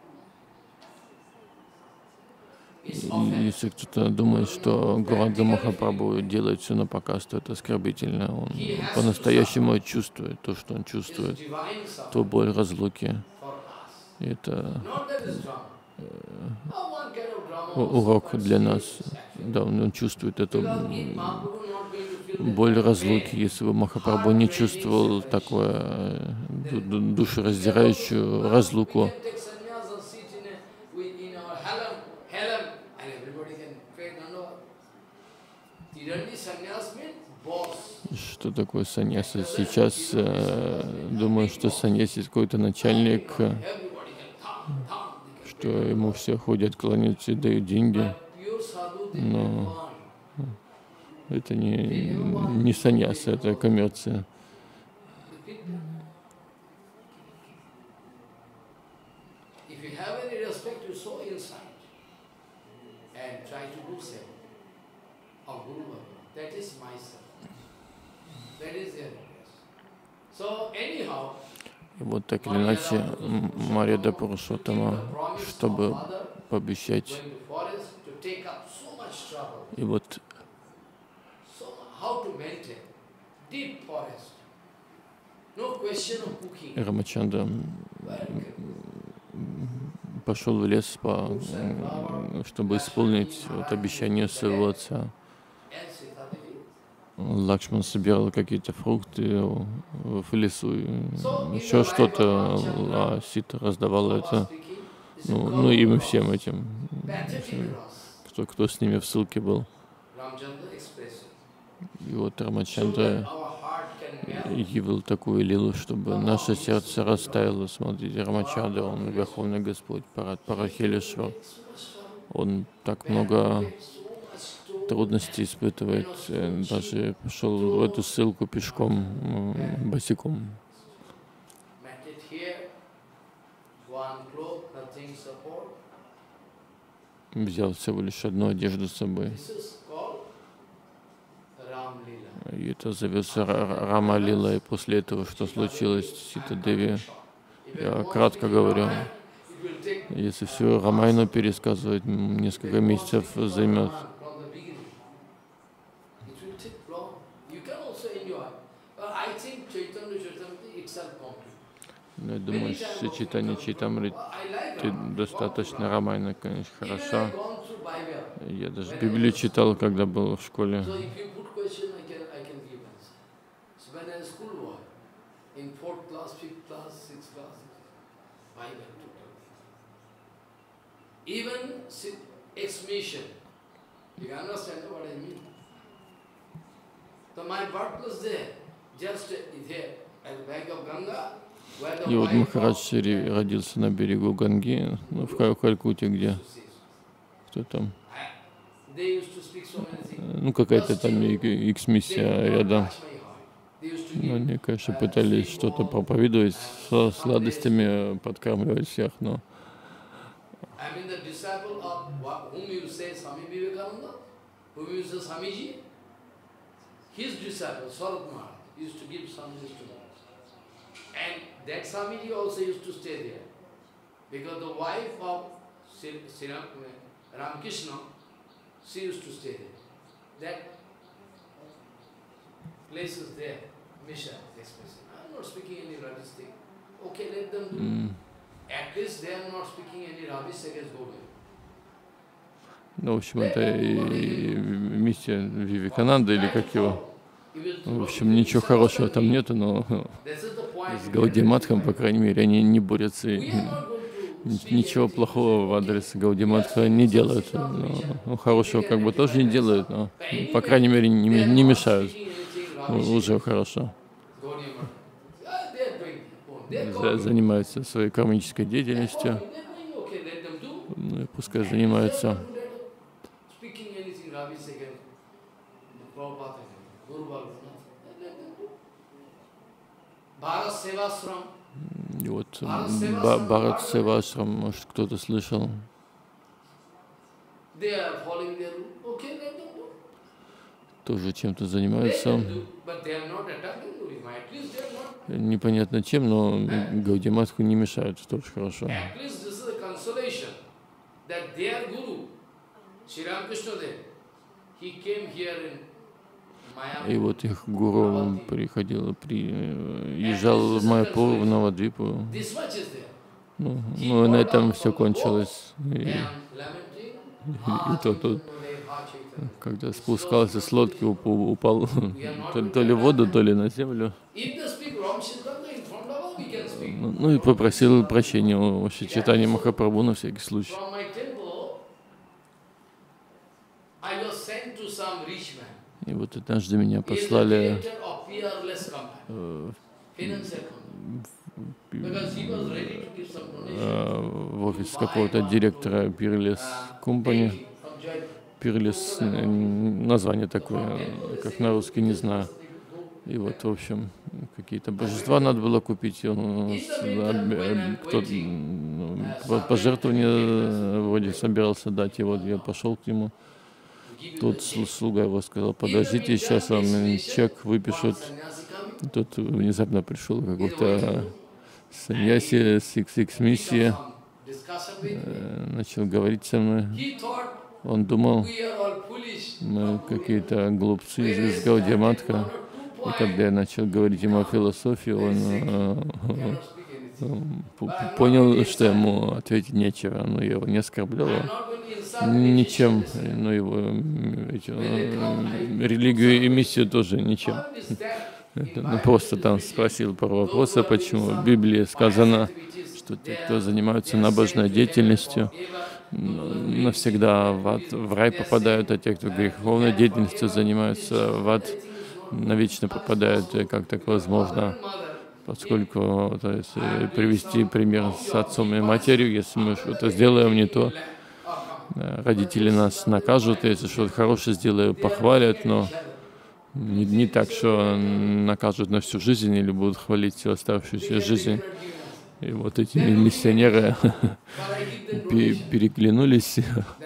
It's И offense. если кто-то думает, что Гуранга Махапрабху делает все на показ, то это оскорбительно. Он по-настоящему чувствует то, что он It's чувствует, divine ту suffering боль разлуки. for us. И это Not that it's drama. One kind of drama урок also, but для still нас. it's actually. Да, он чувствует эту Because if Mahaprabhu not going to feel that боль kind of разлуки. pain, Если бы Махапрабху не чувствовал такое душераздирающую разлуку, we can take sannyas and sit in our halam, and everybody can pray Dandavad. Tirandi sannyas means boss. что такое саньяса? Сейчас думаю, что саньяси какой-то начальник, Everybody can thump, they can что ему все ходят, кланяются и дают деньги. But pure sadhu, they No. can burn. Это не саньяса, это коммерция. If you have any respect, you show inside and try to do same. Of Guru Bhagavan. That is myself. That is their request. So anyhow, И вот так или иначе, Марьяда Пурушоттама, чтобы пообещать, going to forest to take up so much trouble. и вот So how to maintain deep forest? No question of cooking. Рамачандра Very careful. пошел в лес, чтобы исполнить вот обещание своего отца. And Sita Devi. Лакшман собирал какие-то фрукты в лесу, еще что-то, а Сита раздавала это, Speaking, ну им и всем этим, pathetic cross. кто с ними в ссылке был. Ramchandra expressing. И вот So that Рамачандра our heart can melt. явил такую лилу, чтобы наше сердце растаяло. Смотрите, Рамачандра, он Верховный Господь, Парахилишвар. Он так много трудностей испытывает, даже пошел в эту ссылку пешком, босиком. Matted here, one cloak, nothing support. Взял всего лишь одну одежду с собой. This is called Ram Lila. И это зовется Рама Лила. И после этого, что случилось с Сита Деви, я кратко говорю, Если всю Рамайну пересказывать, несколько месяцев займет. Но я думаю, что читание Чайтамрити достаточно. Рамайна, конечно, хороша. Я даже Библию читал, когда был в школе. И вот Махарадж родился на берегу Ганги, ну, в Калькутте, где кто там, ну, какая-то там X-миссия рядом. Но они, конечно, пытались что-то проповедовать, со сладостями подкармливать всех, но that Swamiji also used to stay there, because the wife of Ramakrishna, she used to stay there. That place is there, Misha expression. I am not speaking any rubbish thing. Okay, let them do. At least they are not speaking any rubbish against Govinda. Ну, в общем, это и миссия Вивекананда, или как его. В общем, ничего хорошего там нету, но с Гаудия-матхом, по крайней мере, они не борются, и ничего плохого в адрес Гаудия-матха не делают. Ну, хорошего как бы тоже не делают, но, по крайней мере, не мешают. Уже хорошо. Занимаются своей кармической деятельностью. Ну, и пускай занимаются. И вот Бхарат Севашрам, может, кто-то слышал. Тоже чем-то занимаются. Непонятно чем, но Гаудия-матху не мешают, это тоже хорошо. И вот их гуру приезжал в Майяпур, в Навадвипу. Ну, на этом все кончилось. И тут, когда спускался с лодки, упал то ли в воду, то ли на землю. Ну и попросил прощения у Чайтаньи Махапрабху на всякий случай. И вот однажды меня послали в офис какого-то директора Peerless Company. Peerless, название такое, как на русский, не знаю. И вот, в общем, какие-то божества надо было купить. И он пожертвование вроде собирался дать. И вот я пошел к нему. Тут слуга его сказал: подождите, сейчас вам чек выпишут. Тут внезапно пришел какой-то саньяси с X-миссии, начал говорить со мной. Он думал, мы какие-то глупцы из Гаудия-матха. И когда я начал говорить ему о философии, он понял, что ему ответить нечего. Но я его не оскорблял ничем, но его религию и миссию тоже ничем. Ну, просто там спросил пару вопросов, почему в Библии сказано, что те, кто занимаются набожной деятельностью, навсегда в рай попадают, а те, кто греховной деятельностью занимаются, в ад навечно попадают. И как так возможно? Поскольку, то есть, привести пример с отцом и матерью, если мы что-то сделаем не то, родители нас накажут, если что-то хорошее сделаю, похвалят, но не так, что накажут на всю жизнь или будут хвалить всю оставшуюся жизнь. И вот эти миссионеры переглянулись,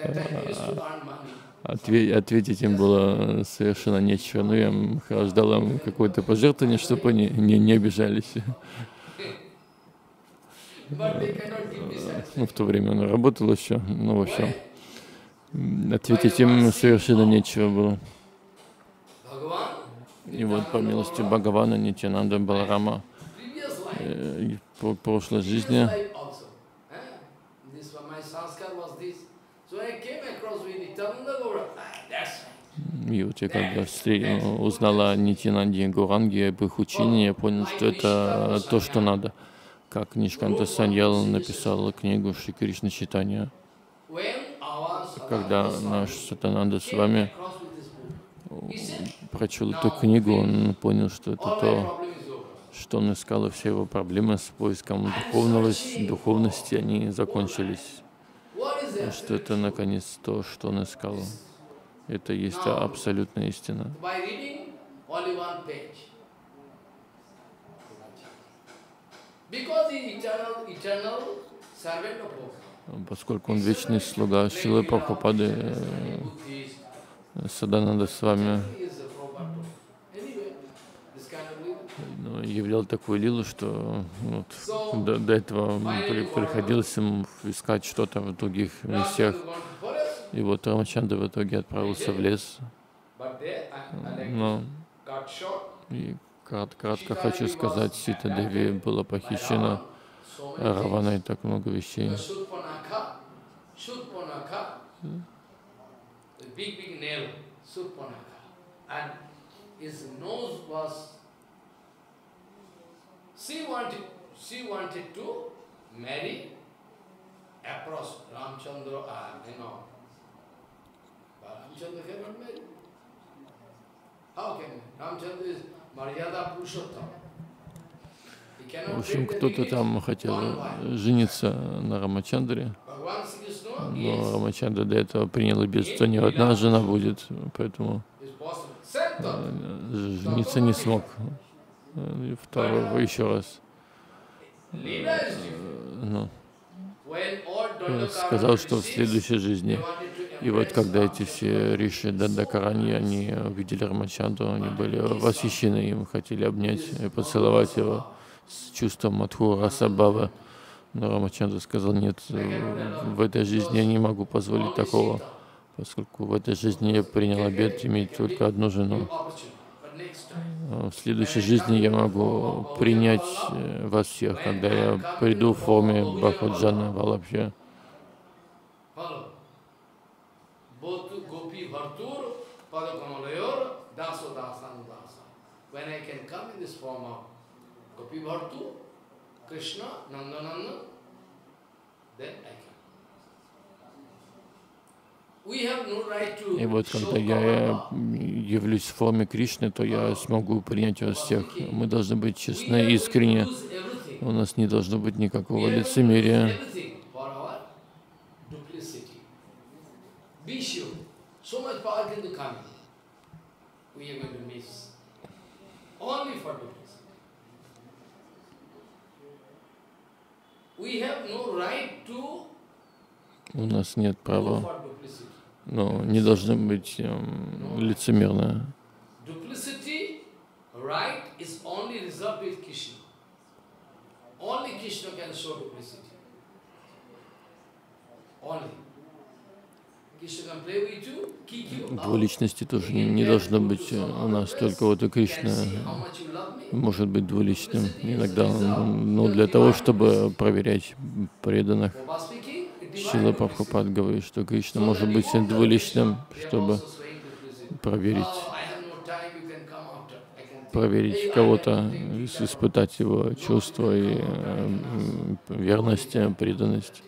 ответить им было совершенно нечего. Но я ждал им какое-то пожертвование, чтобы они не обижались. but they cannot give me Ну, satisfaction. в то время он работал еще, но в общем, When ответить им совершенно нечего было. Bhagavan, И вот по Nityananda милости Balaram, Бхагавана, Нитьянанда Баларама, previous life, и по прошлой previous жизни, life also. This was my sanskar was this. So I came across with Nityananda Gaura. That's right. и вот я когда узнала о Нитьянанде и Гауранге, об их учении, я понял, что это то, что надо. Как Нишканта Саньял написал книгу Шри Кришна Читания. When our Когда Sadananda наш Swami Сатананда с came вами across with this book, he said, прочел эту now книгу, он понял, что это all my то, problem is over. что он искал, и все его проблемы с поиском духовности, они закончились. What is that? Что это, наконец, то, что он искал. Это есть абсолютная истина. By reading only one page. Because he is eternal servant of Bhagavan. Поскольку он вечный слуга Шрилы Прабхупады, Садананда с вами являл такую лилу, что вот, до этого приходилось ему искать что-то в других местах. И вот Рамачандра в итоге отправился в лес. Но и кратко хочу сказать, Сита Деви была похищена Раваной, так много вещей. She wanted to marry, approach Ramchandra, but Ramchandra cannot marry. How can he? Ramchandra is Maryada Purushottam. В общем, кто-то там хотел жениться на Рамачандре, но Рамачандра до этого принял обет, что ни одна жена будет, поэтому жениться не смог. И второго еще раз. Ну, сказал, что в следующей жизни. И вот когда эти все риши Дандакараньи, они увидели Рамачандру, они были восхищены им, хотели обнять и поцеловать его с чувством Мадхура Расабхава. Но Рамачандра сказал, нет, в этой жизни я не могу позволить такого, поскольку в этой жизни я принял обет иметь только одну жену. В следующей жизни я могу принять вас всех, когда я приду в форме Бхакваджана Валабхи. И вот когда я явлюсь в форме Кришны, то я смогу принять вас всех. Мы должны быть честны и искренни. У нас не должно быть никакого лицемерия. У нас нет права, но не должно быть лицемерно. Двуличности тоже не должно быть у нас, только вот и Кришна может быть двуличным иногда, но для того, чтобы проверять преданных. Шрила Прабхупад говорит, что Кришна может быть двуличным, чтобы проверить кого-то, испытать его чувства и верность, преданность.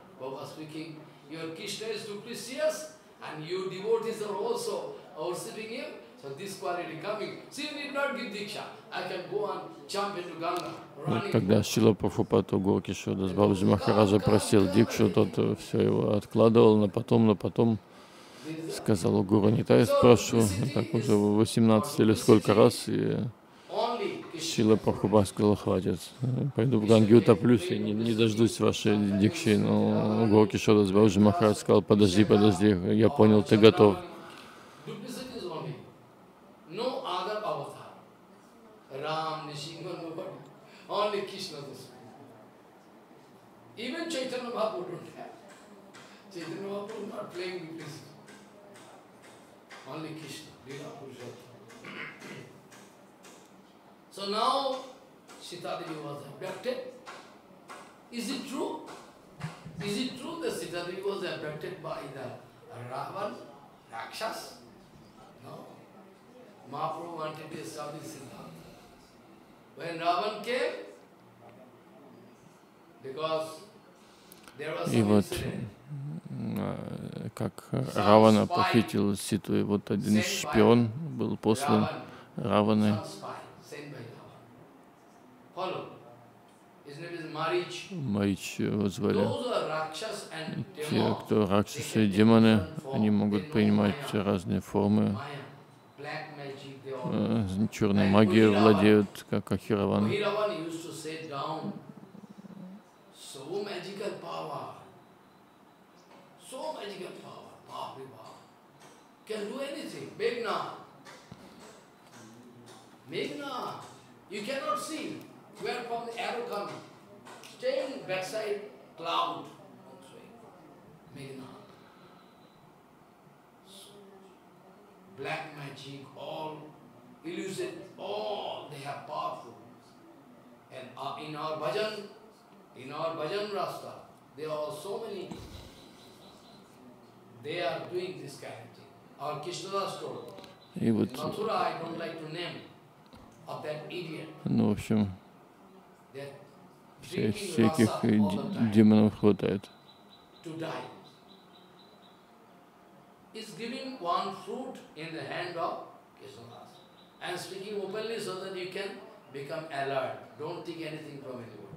Вот когда Шрила Прабхупад у Гауракишора Дас Бабаджи Махараджа просил дикшу, тот все его откладывал на потом сказал у Гуру Нитай, спрошу, так уже 18 или сколько раз, и Шрила Прабхупад сказал, хватит, пойду в Ганге утоплюсь и не дождусь вашей дикши. Но Гауракишора Дас Бабаджи Махарадж сказал, подожди, я понял, ты готов. Even Chaitanya Mahaprabhu don't have. Chaitanya Mahaprabhu not playing with Krishna. Only Krishna, Leela Purushottam. So now Sita Devi was abducted. Is it true? Is it true that Sita Devi was abducted by the Ravan, Rakshas? No. Mahaprabhu wanted to establish Siddhanta. When Ravan came, because there was И some вот incident. как Равана похитил Ситу, и вот один шпион был послан Раваны. Some spy sent by Ravan. Follow. His name is Marich. Марич его звали. Those who are Rakshas and Те, demons, кто ракшасы и демоны, они могут принимать разные формы. Maya, black magic, they all. Черной магией владеют, как Ахираван. Ahiravan used to sit down. So magical power. So magical power. Power. Can do anything. Meghna. Meghna. You cannot see where from the arrow coming. Stay in backside cloud. Meghna. Black magic, all illusion, all they have powerful. And in our bhajan rasta, there are so many, they are doing this kind of thing. Our Krishnadas told, И вот, in Mathura, I don't like to name, of that idiot. ну, в общем, That всяких rasa all the time демонов хватает. to die. Is giving one fruit in the hand of Krishnadas and speaking openly so that you can become alert. Don't take anything from anyone.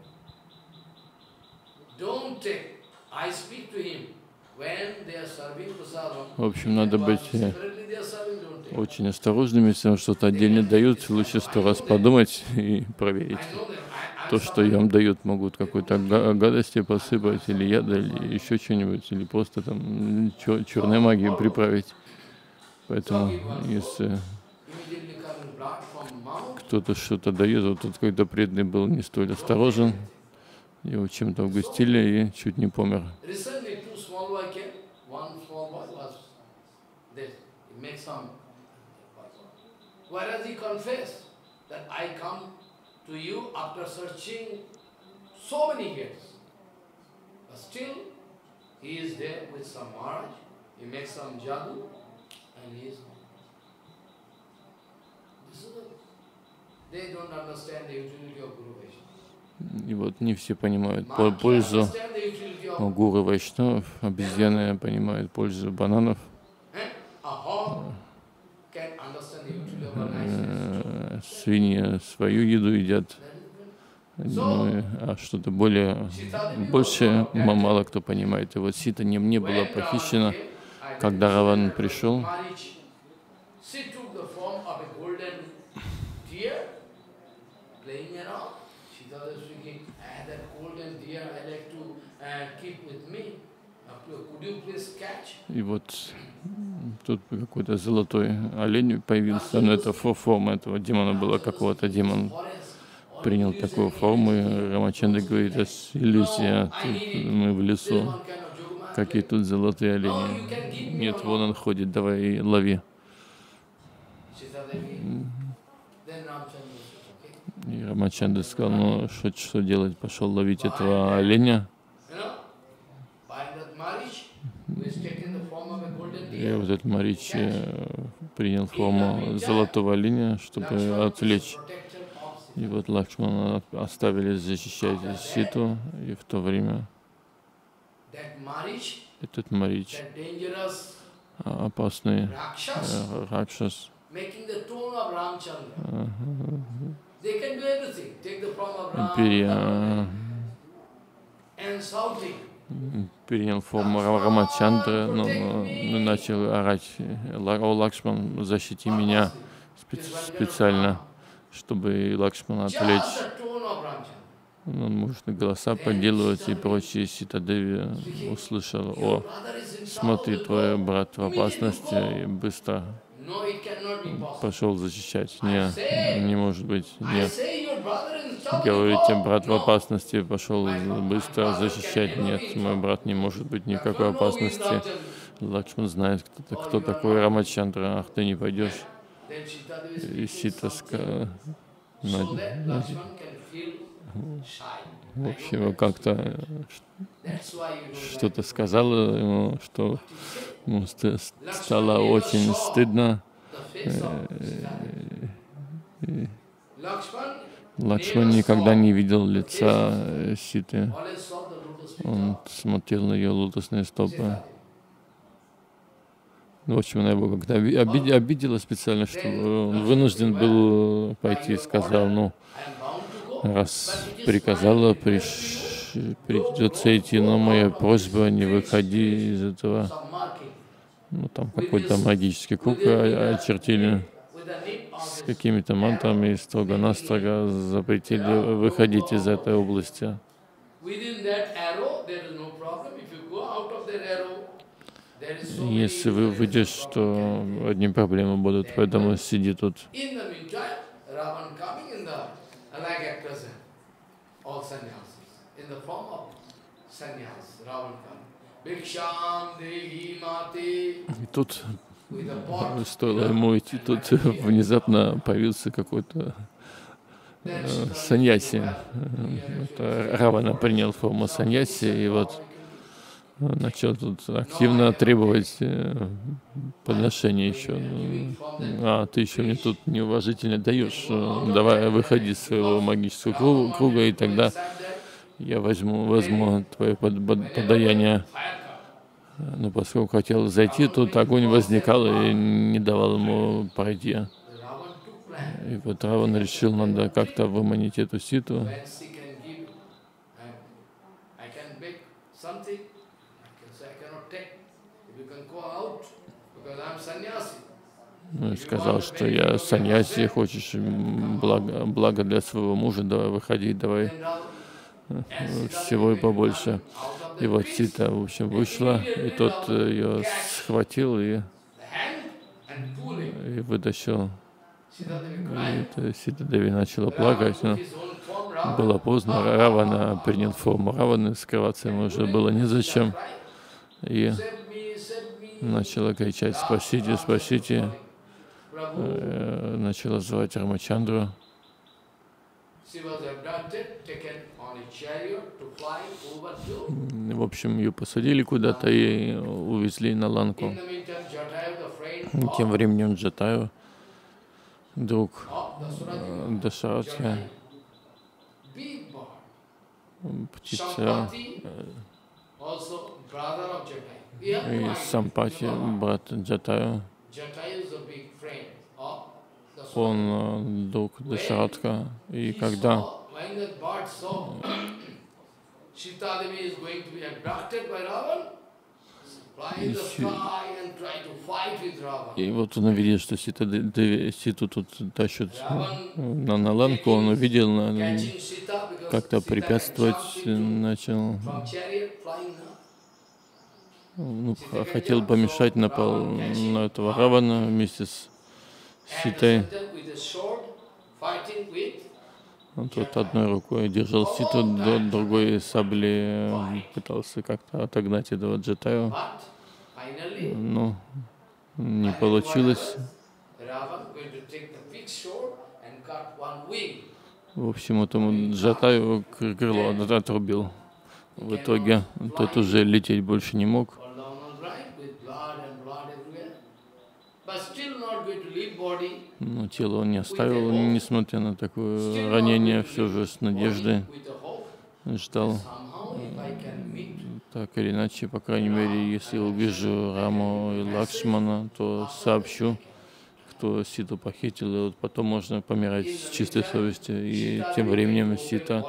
Don't take. I speak to him when they are serving prasadam. В общем, надо быть Separately they are serving, don't take. очень осторожными, если вам что-то отдельно дают, лучше 100 раз подумать и проверить. I know them. То, что им дают, могут какой-то гадости посыпать, или яда, или еще что-нибудь, или просто там черной магией приправить. Поэтому, если Immediately coming blood from mouth. кто-то что-то дает, вот тут когда преданный был не столь осторожен, его чем-то угостили и чуть не помер. Recently, two small boy came. One small boy was dead. He made some. Whereas he confessed that I come to you after searching so many years. But still, he is there with some Maharaj. He makes some jadoo, and he is. This is they don't understand the utility of Guru Vaishnava. И вот не все понимают Monkey пользу understand the utility of гуру Вайшнавов, обезьяны понимают пользу бананов, a hog can understand the utility of a niceness. свиньи свою еду едят, ну, а что-то большее мало кто понимает. И вот Сита не была похищена. Когда Раван пришел, и вот тут какой-то золотой олень появился, но это форма этого демона была какого-то, демон принял такую форму, и Рамачандра говорит, это иллюзия, тут мы в лесу, какие тут золотые олени. Нет, вон он ходит, давай лови. И Рамачандра сказал, ну что делать, пошел ловить этого оленя. И вот этот Марич принял форму золотого оленя, чтобы отвлечь. И вот Лакшмана оставили защищать Ситу, и в то время этот Марич, опасный Ракшас, перенял форму Рамачандры, но начал орать: «О, Лакшман, защити меня специально, чтобы Лакшмана отвлечь». Он может голоса подделывать и прочее. Сита Деви услышала: «О, смотри, твой брат в опасности», и быстро пошел защищать. Не может быть, нет. говорите, брат в опасности, пошел быстро защищать. Нет, мой брат не может быть ни в какой опасности. Лакшман знает, кто такой Рамачандра. Ах, ты не пойдешь. И Сита в общем, как-то что-то сказала ему, что ему стало очень стыдно. Лакшман никогда не видел лица Ситы. Он смотрел на ее лотосные стопы. В общем, она его как-то обидела специально, что он вынужден был пойти и сказал, ну, раз приказала, придется идти, но моя просьба, не выходи из этого. Ну, там какой-то магический круг очертили с какими-то мантрами и строго-настрого запретили выходить из этой области. Если вы выйдешь, то одни проблемы будут, поэтому сиди тут. И тут стоило ему идти, тут внезапно появился какой-то саньяси. Равана принял форму саньяси, и вот начал тут активно требовать подношения еще. А ты еще мне тут неуважительно даешь. Давай выходи из своего магического круга, и тогда я возьму твое подаяние. Но поскольку хотел зайти, тут огонь возникал и не давал ему пройти. И вот Раван решил, надо как-то выманить эту Ситу. Ну и сказал, что я саньяси, хочешь благо для своего мужа, давай выходи, давай всего и побольше. И вот Сита, в общем, вышла, и тот ее схватил и вытащил. И Сита Деви начала плакать, но было поздно. Равана принял форму Раваны, скрываться ему уже было незачем. И начала кричать: «Спасите, спасите!» Начала звать Рамачандру. В общем, ее посадили куда-то и увезли на ланку. Тем временем Джатаю, друг Дашаратхи, птица, и Сампати, брат Джатаю, он друг Дашаратха. И когда и вот он увидел, что Ситу тут тащат на ланку, он увидел, как-то препятствовать начал, ну, хотел помешать на этого Равана вместе с Ситой. Он тут одной рукой держал Ситу, другой саблей пытался как-то отогнать этого Джатаю. Но не получилось. В общем, этому Джатаю крыло отрубил. В итоге тот уже лететь больше не мог. Но тело он не оставил, несмотря на такое ранение, все же с надеждой ждал. Так или иначе, по крайней мере, если увижу Раму и Лакшмана, то сообщу, кто Ситу похитил, и вот потом можно помирать с чистой совестью. И тем временем Сита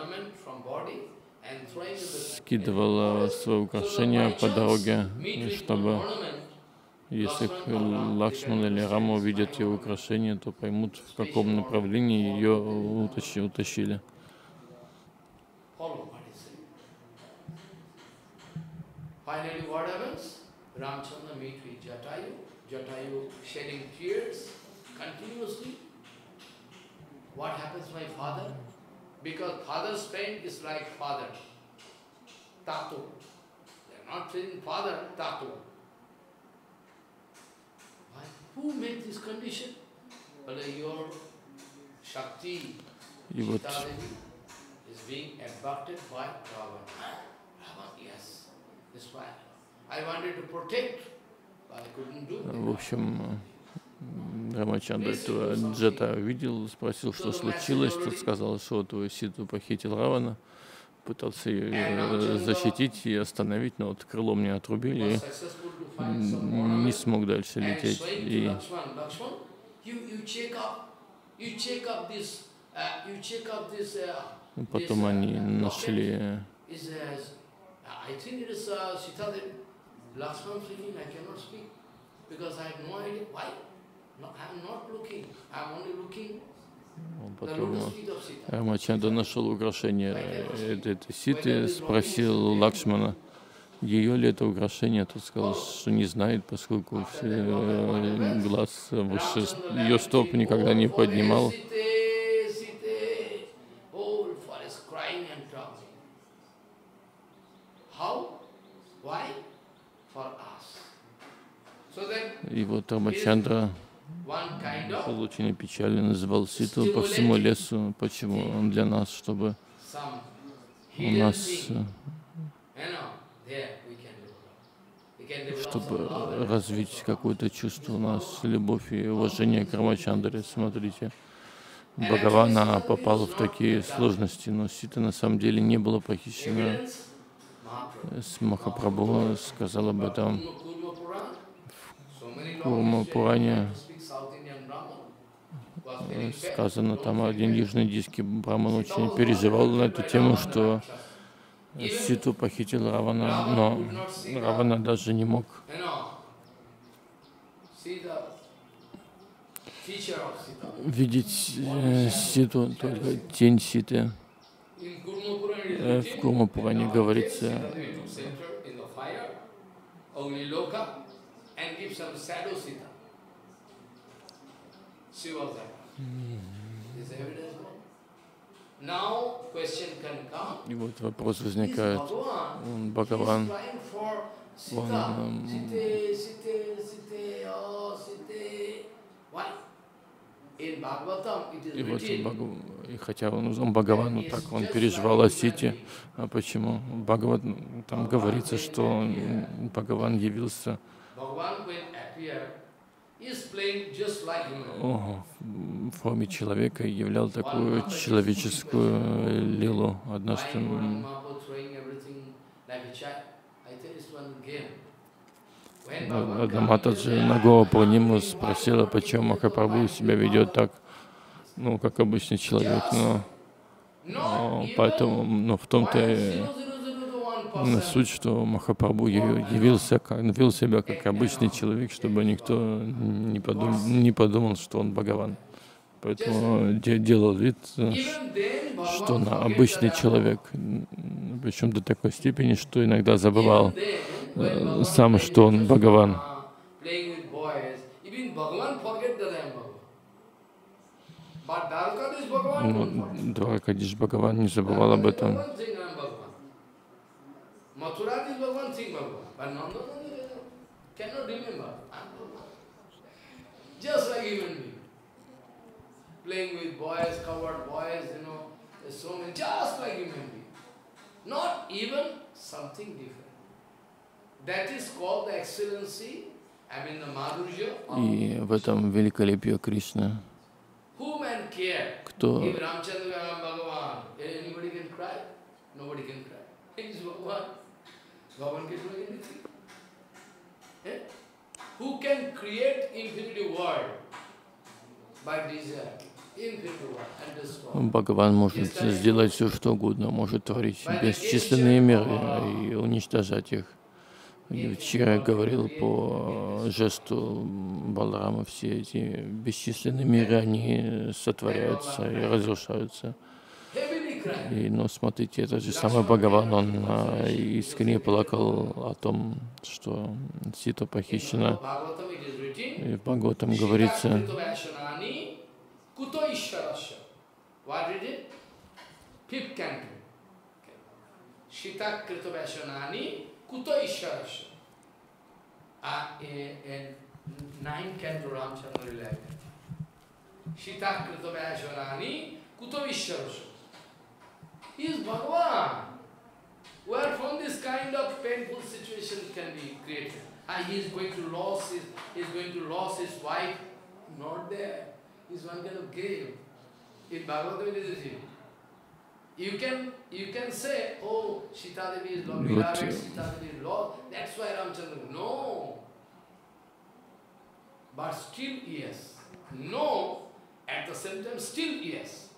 скидывала свои украшения по дороге, чтобы, если Лакшман или Рама увидят ее украшения, то поймут, в каком направлении ее утащили. because father's pain is like father, Tatu. They are not saying father, Tatu. Why? Who made this condition? Well, your Shakti, И вот Sita Devi, is being abducted by Ravana. Ravana, yes, that's why. I wanted to protect, but I couldn't do в it. общем, Рамачандра этого Джета увидел, спросил, что случилось. Тот сказал, что твою Ситу похитил Равана, пытался ее защитить и остановить, но вот крыло мне отрубили, и не смог дальше лететь. И потом они нашли Потом Рамачандра нашел украшение этой Ситы, спросил Лакшмана, ее ли это украшение. Тот сказал, что не знает, поскольку глаз выше ее стоп никогда не поднимал. И вот Рамачандра был очень печален, называл Ситу по всему лесу. Почему? Он для нас, чтобы у нас, чтобы развить какое-то чувство у нас, любовь и уважение к Рамачандре. Смотрите, Бхагавана попал в такие сложности, но Сита на самом деле не была похищена. Махапрабху сказал об этом в Курма-Пуране. Сказано, там один южный индийский браман очень переживал на эту тему, что Ситу похитил Равана, но Равана даже не мог видеть Ситу, только тень Ситы. В Курма-Пуране говорится, и вот вопрос возникает, Бхагаван, он и вот и хотя он Бхагаван, так он переживал о Сите. А почему? Там говорится, что Бхагаван явился в форме человека и являл такую человеческую лилу. Однажды Матаджи Нагова Пурниму спросила, почему Махапрабху себя ведет так, как обычный человек, но в том-то суть, что Махапрабху вел себя как обычный человек, чтобы никто не подумал, что он Бхагаван. Поэтому делал вид, что он обычный человек, причем до такой степени, что иногда забывал сам, что он Бхагаван. Но Дваракадиш Бхагаван не забывал об этом. Playing with boys, covered boys, there's so many, just like human being. Not even something different. That is called the excellency, the madhurya of И в этом великолепие Кришны. whom and care. Кто If Ramchandra Bhagavan, anybody can cry? Nobody can cry. He is Bhagavan. Bhagavan can do anything. Who can create infinity world by desire? Бхагаван может сделать все, что угодно, может творить бесчисленные миры и уничтожать их. И вчера я говорил по жесту Баларама, все эти бесчисленные миры, они сотворяются и разрушаются. Но смотрите, этот же самый Бхагаван, он искренне плакал о том, что Сита похищена. И в Бхагаватам говорится, fifth canto. Sita Krita Vaishanani Kuta Ishwarasya. In ninth canto Ramchandra Lila. Sita Krita Vaishanani Kuta Ishwarasya. He is Bhagavan. Where from this kind of painful situation can be created? He is going to lose his wife. Not there. He is one kind of grave. In Bhagavad Gita, you can say, oh, Sita Devi is Lord, beloved, Sita Devi is Lord. That's why Ramchandra. No. But still yes. No. At the same time, still yes.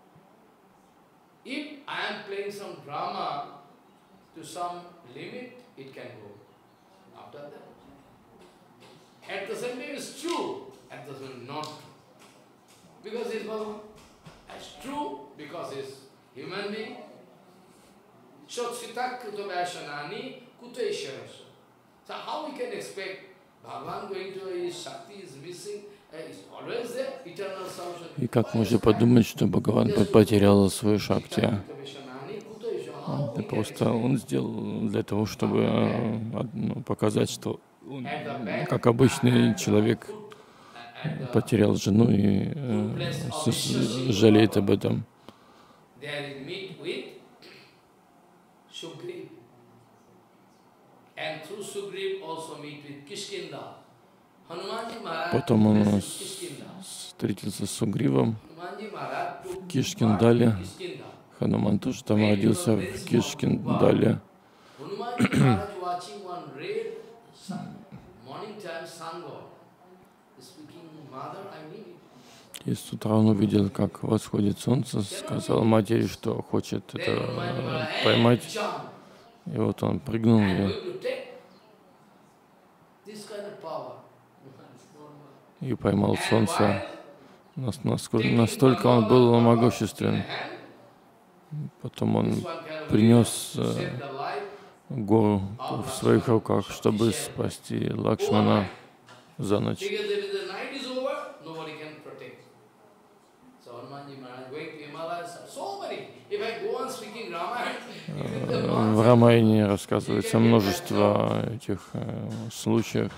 If I am playing some drama to some limit, it can go. After that. At the same time, it's true. At the same time, not true. Because it's Bhagavan. It's true because it's human being. Sita Krita Vaishanani Kuta Ishwarasya. So how we can expect Bhagavan going to his Shakti is missing, is always there, eternal salvation. И как можно подумать, что Бхагаван потерял свою шакти? Это просто он сделал для того, чтобы показать, что он, как обычный человек, потерял жену и жалеет об этом. Потом он встретился с Сугривом в Кишкиндале. Хануман тоже там родился в Кишкиндале. И с утра он увидел, как восходит солнце, сказал матери, что хочет это поймать. И вот он прыгнул и поймал солнце. Настолько он был могуществен. Потом он принес гору в своих руках, чтобы спасти Лакшмана за ночь. В Рамаяне рассказывается множество этих случаев.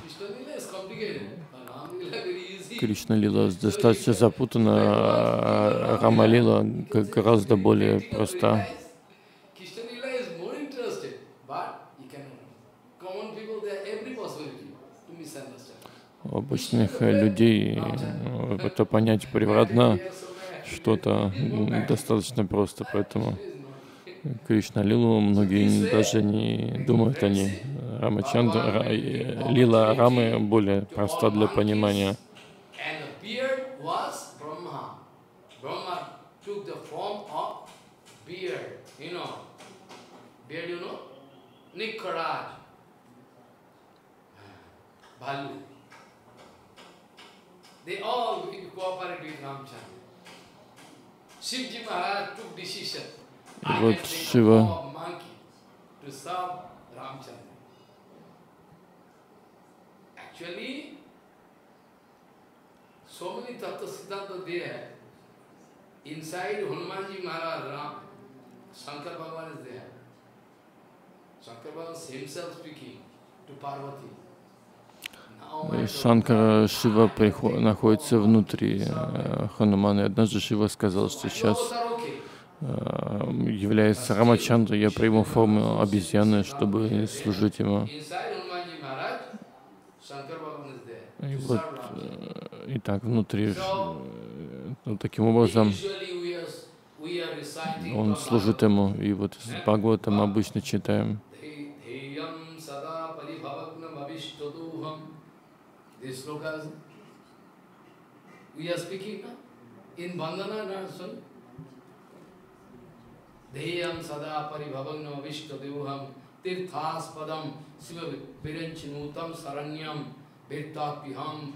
Кришна Лила достаточно запутана, а Рама Лила гораздо более проста. У обычных людей это понять превратно, что-то достаточно просто, поэтому Кришна Лилу многие даже не думают о ней. Лила Рамы более проста для понимания. They all cooperate with Ramchandra. Shivji Maharaj took decision. I can take the form of monkey to serve Ramchandra. Actually, so many Tattva Siddhanta there. Inside Hanumanji Maharaj, Ram, Shankar Bhagavan is there. Shankar Bhagavan himself speaking to Parvati. Шанкара Шива находится внутри Ханумана. И однажды Шива сказал, что сейчас, являясь Рамачандрой, я приму форму обезьяны, чтобы служить ему. И вот, и так внутри, таким образом, он служит ему. И вот из Бхагавата мы обычно читаем. These slokas we are speaking in Bandhana Narasana. Deyam sada paribhavagna vishtadevham tirthas padam siva viranchinutam saranyam virtapiham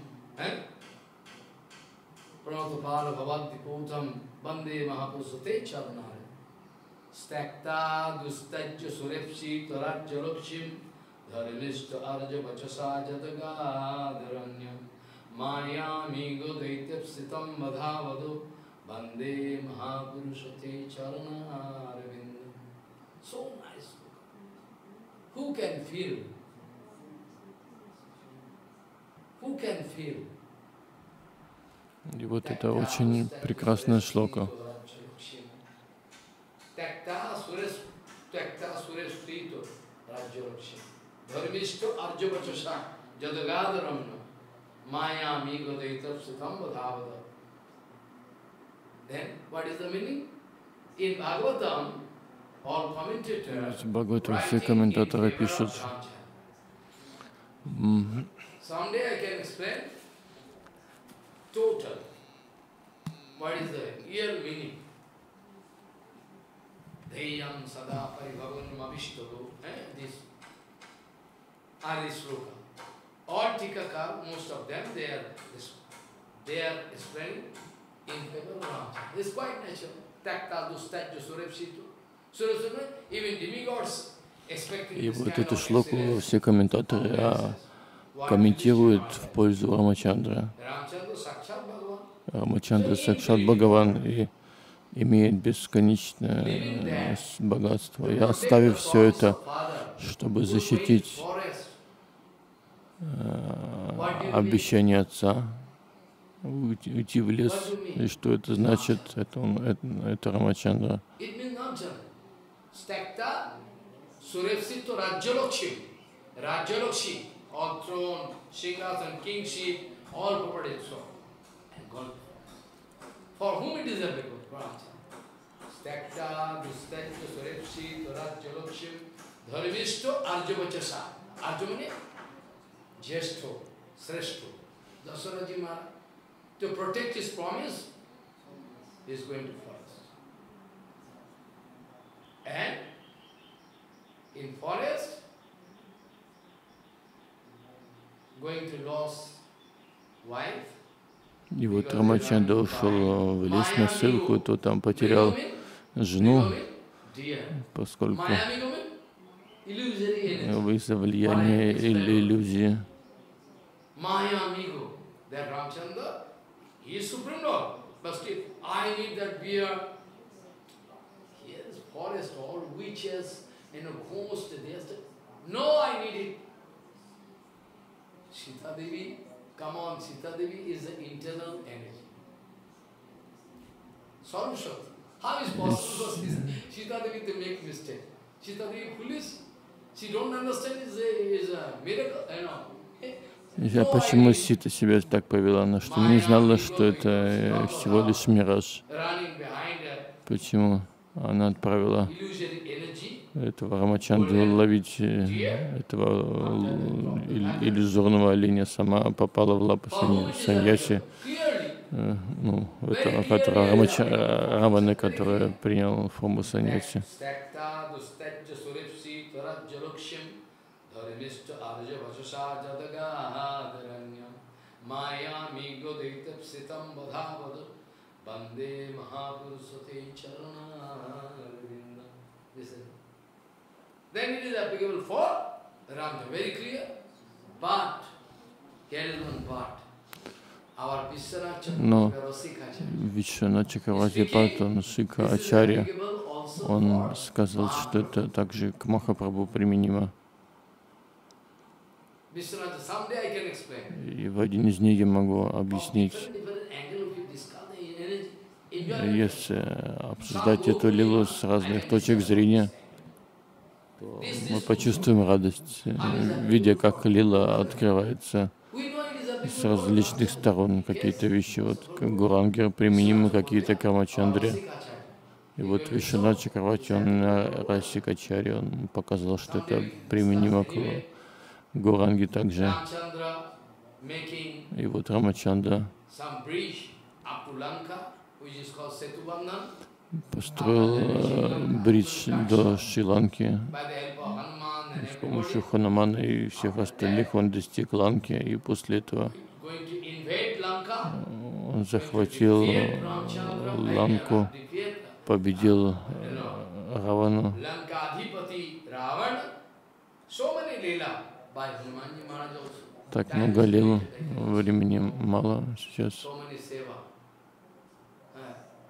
pranatapala bhavaddiputam bande mahapusate charanare stakta dustajya surepsi tarajjalokshim Dharinishta arja vachasa jatagadharanyam Mayamigo daityapsitam madhavadu Bande Mahapurusate Charana Arvinda. So nice. Who can feel? Who can feel? И вот это очень прекрасная шлока. Takta Suresh Prito Rajyalakshmi. Dharmishto Arjavachasa Jadagadaramna Maya Amigo Daitab Sithamba Dhavada. Then what is the meaning? In Bhagavatam, all commentators В Бхагаватам все комментаторы пишут. Someday I can explain total. What is the real meaning? Deyam sada paribhavanam avishtago. This are sloka. All tikakar, most of them, they are explaining in favor of Rama. It's quite natural. Takta dustajya surepsitu. Surepsitu, even demigods expecting И this вот kind эту of шлоку excellence. все комментаторы комментируют в пользу Рамачандры. Ramchandra Sakshat Bhagavan. Рамачандра Сакшат Бхагаван и имеет бесконечное богатство. И оставив все это, чтобы защитить обещание Отца, уйти в лес. И что это значит? Это Рамачандра. All throne, Singhasan, kingship, all properties, so. And God. For whom it is applicable? For Ramchandra. Stakta, Dustakta, Surepsi, Rajyalakshmi, Dharmishto, Arjavachasa. Arjavane, Jeshto, Sreshto. Dasaraji Maharaj, to protect his promise, he is going to forest. And in forest, going to lose wife. И вот Рамачандра ушел в лес на ссылку, то там потерял жену, поскольку из-за влияния иллюзии. Sita Devi, come on, Sita Devi is the internal energy. Solution. How is possible for Sita Devi to make mistake? Sita Devi foolish. She don't understand is a miracle, you know. А почему Сита себя так повела? Она что, не знала, что это всего лишь мираж? Почему она отправила этого Рамачандру ловить этого иллюзорного оленя, сама попала в лапы саньяси, Раваны, который принял форму саньяси. Bande Mahapurusate Charana Arvinda. Listen. Then it is applicable for Ramchandra, very clear. But, here is one part. Our Vishwanath Chakravarti Вишванат Чакраварти Пат, Шика Ачарья, он сказал, что это также к Махапрабху применимо. И в один из них я могу объяснить. Если обсуждать эту лилу с разных точек зрения, то мы почувствуем радость, видя, как лила открывается с различных сторон, какие-то вещи, вот как Гурангер применимы какие-то к Рамачандре. И вот Вишванат Чакраварти, он на Расикачаре, он показал, что это применимо к Гуранге также. И вот Рамачандра построил бридж до Шри-Ланки. С помощью Ханумана и всех остальных он достиг Ланки, и после этого он захватил Ланку, победил Равану. Так много лил, времени мало сейчас.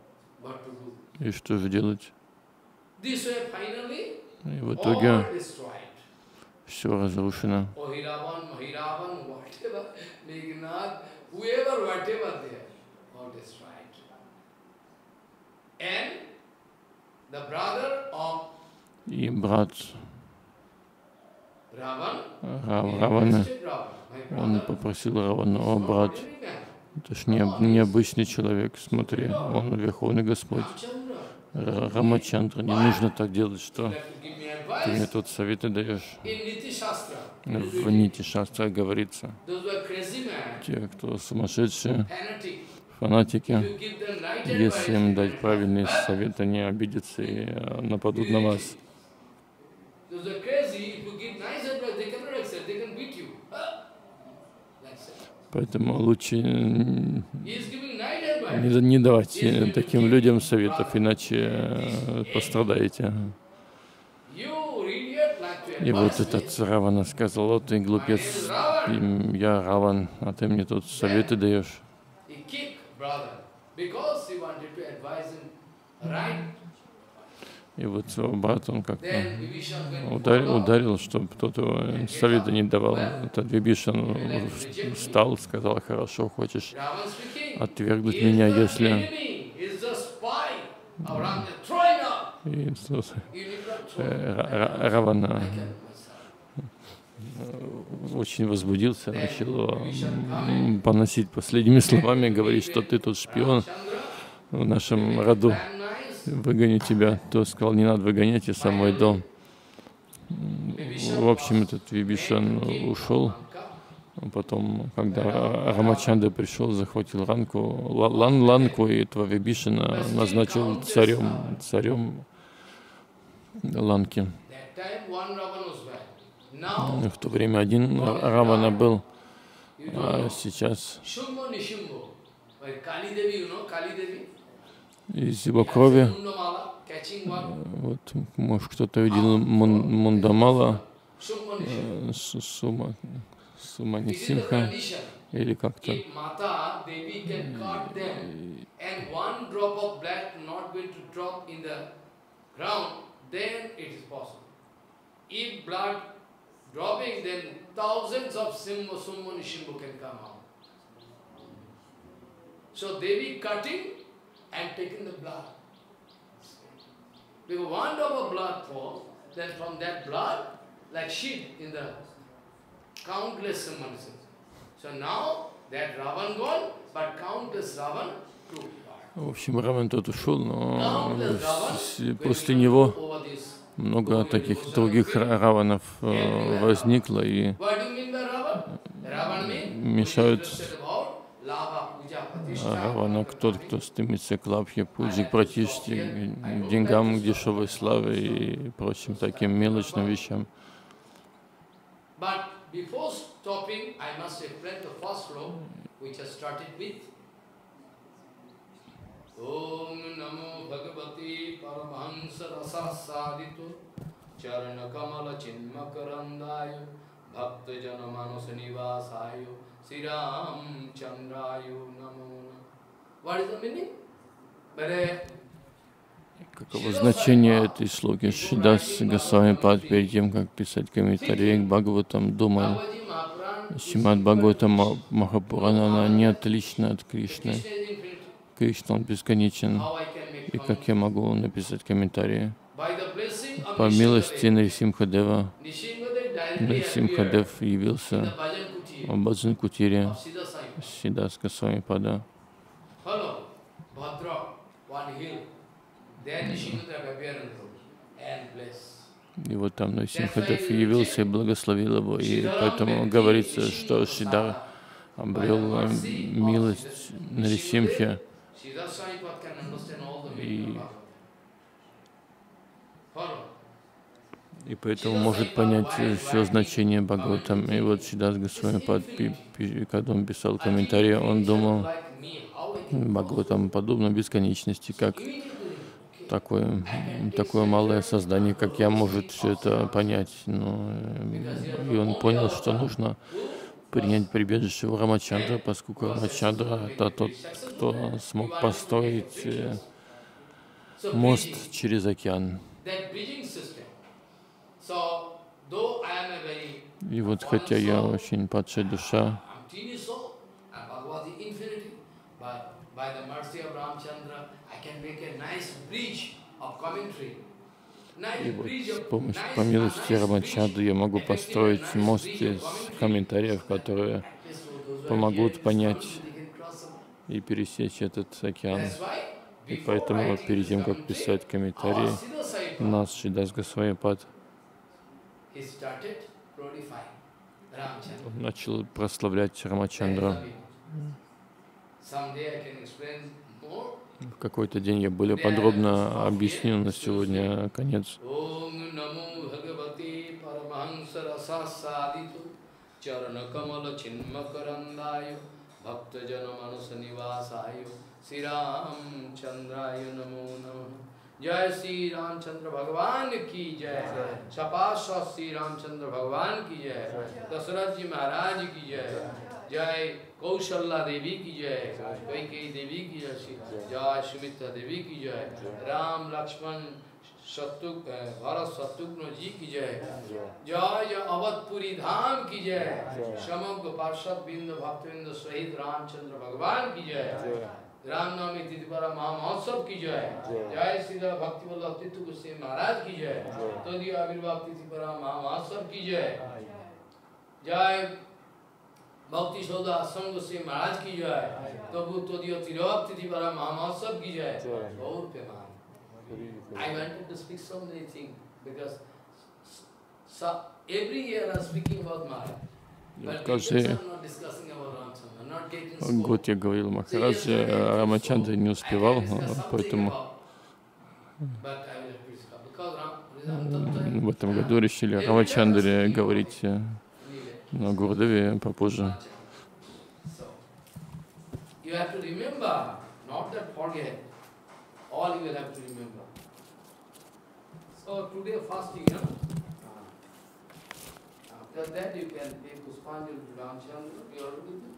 what to do. И что же делать? This way finally, И в all итоге destroyed. все разрушено. Oh, Hiravan, whatever, Meghnad, whoever, whatever there, all destroyed. And the brother of И брат Ravan, Равана, Ravan, my он brother, попросил Равана: «О, брат, ordinary man, это ж необычный человек, смотри, он Верховный Господь, Ramchandra, Рамачандра, не нужно так делать, что you have to give me ты мне advice. тут советы даешь». In Niti Shastra, В Нити Шастра говорится, those who are crazy man, те, кто сумасшедшие, fanatic, фанатики, you give them right если advice, им дать правильный совет, они обидятся и нападут на вас. those who are crazy, if you give nice advice, they cannot accept, they can beat you. That's it. Поэтому лучше He is giving nice advice. не давать таким людям советов, иначе пострадаете. You idiot, like to И вот advise me. этот Равана сказал: «О, ты глупец, я Раван, а ты мне тут советы даешь». He kicked brother because he wanted to advise him right. И вот своего брата он как-то Then Vibhishan went ударил, чтобы кто-то советы не давал. Этот Вибишан встал, сказал: «Хорошо, хочешь Ravan speaking. отвергнуть He меня, is the если...» enemy, he is the spy of Ram. Throw him up. И You need not throw him. Равана I can myself. очень возбудился, начал его поносить последними словами, говорить, что ты тут шпион Chandra, в нашем роду, plan nice. выгоню тебя. То сказал: «Не надо выгонять, я сам войду». В общем, этот Вибишан ушел. А потом, когда Рамачандра пришел, захватил Ланку, и этого Вибишана назначил царем Ланки. That time one Ravan was bad. Now, В то время один Равана был, you don't а know. сейчас Shumbo Nishimbo. Like Kali Devi, you know Kali Devi? из его крови, Mundamala, catching one. вот, может, кто-то видел Мундамала, Shumbo Nishimbo. Сумани This is the Симха, condition. или как-то. If Mata Devi can cut them and one drop of blood not going to drop in the ground, then it is possible. If blood dropping, then thousands of Summo Nishimbo can come out. So Devi cutting and taking the blood. Because one drop of blood falls, then from that blood, like sheep in the countless Summo Nishimbo. So now that Ravan gone, but countless Ravan too. В общем, Раван тот ушел, но Countless Ravan, после when него he over this. много таких других Раванов возникло и What do you mean by Ravan? Ravan means мешают about lava, puja, pratishtha. Равана тот, кто стремится к лабхе, пуджи, к пратиште, к деньгам, к дешевой славе и прочим таким мелочным вещам. But before stopping, I must explain the first sloka which I started with. Om Namo Bhagavati Paramahansa Rasa Sadito Charana Kamala Chinmakarandayo Bhakta Jana Manasa Nivasayo Sri Ram Chandrayo Namo. What is the meaning? Каково значение этой слоги? Шидас Госвами Пад перед тем, как писать комментарии к Бхагаватам, думал: Bhagavad Mahapuran Шримад Бхагаватам Махапурана, она не отлична от Кришны. Krishna is infinite. Кришна, он бесконечен. How I can make И как я могу написать комментарии? By the blessing of По милости Nishingadev, Нарисимхадева, Nishingadev directly appeared Нарисимхадев in the явился Bhajan Kuti в Баджан-Кутире of Siddha Sai. Сидас Госвами Пада. Follow Bhadra, one hill. There Nishingadev appeared in the road and blessed. И вот там Нарисимхадев явился и благословил его. И поэтому говорится, что Шидар обрел милость Нарисимхи. Siddha Sai Pad can understand all the И meaning of Bhagavad. Follow. И поэтому может понять все значение Бхагаватам. И вот Шидас Госвами Пад, когда он писал комментарии, он думал: Like me, how I can Бхагаватам подобно бесконечности, как такое малое создание, как я, может все это понять. И он понял, что нужно принять прибежище в Рамачандра, поскольку Рамачандра — это тот, кто смог построить мост через океан. И вот хотя я очень падшая душа, и вот по милости Рамачандры я могу построить мост из комментариев, которые помогут понять и пересечь этот океан. И поэтому перед тем, как писать комментарии, нас Шридас Госвамипад начал прославлять Рамачандру. В какой-то день я более подробно объясню, но сегодня конец. Sri Ram Chandraya Namo Namo. Jai Sri Ram Chandra Bhagavan ki jai. Sapasha Sri Ram Chandra Bhagavan ki jai. Dasarath Ji Maharaj ki jai. Jai Kaushalya Devi ki jai. Kaikeyi Devi ki jai. Jai Sumitra Devi ki jai. Ram Lakshman Bharat Shatrugna Ji ki jai. Jai Jai Avatpuri Dham ki jai. Shamagga Parshad Binda Bhaktivinoda Sahit Ram Chandra Bhagavan ki jai. Ramnavami तिथि पर महामहोत्सव की जय। जय श्री भक्ति वल्लभ तीर्थ गोस्वामी महाराज की जय। तदीय आविर्भाव तिथि पर महामहोत्सव की जय। जय भक्ति सौदा आश्रम गोस्वामी महाराज की जय। तबु तदीय तिरुभाव तिथि पर महामहोत्सव की जय। बहुत प्रेमान। I wanted to speak so many things because every year I am speaking about Maharaj. But каждый not discussing about Ramchandra, not getting год я говорил Махараджи, а Рамачандра не успевал, поэтому в этом году решили о Рамачандре говорить на Гурудеве попозже. After that you can pay Pushpanjali to Ramchandra, you are good.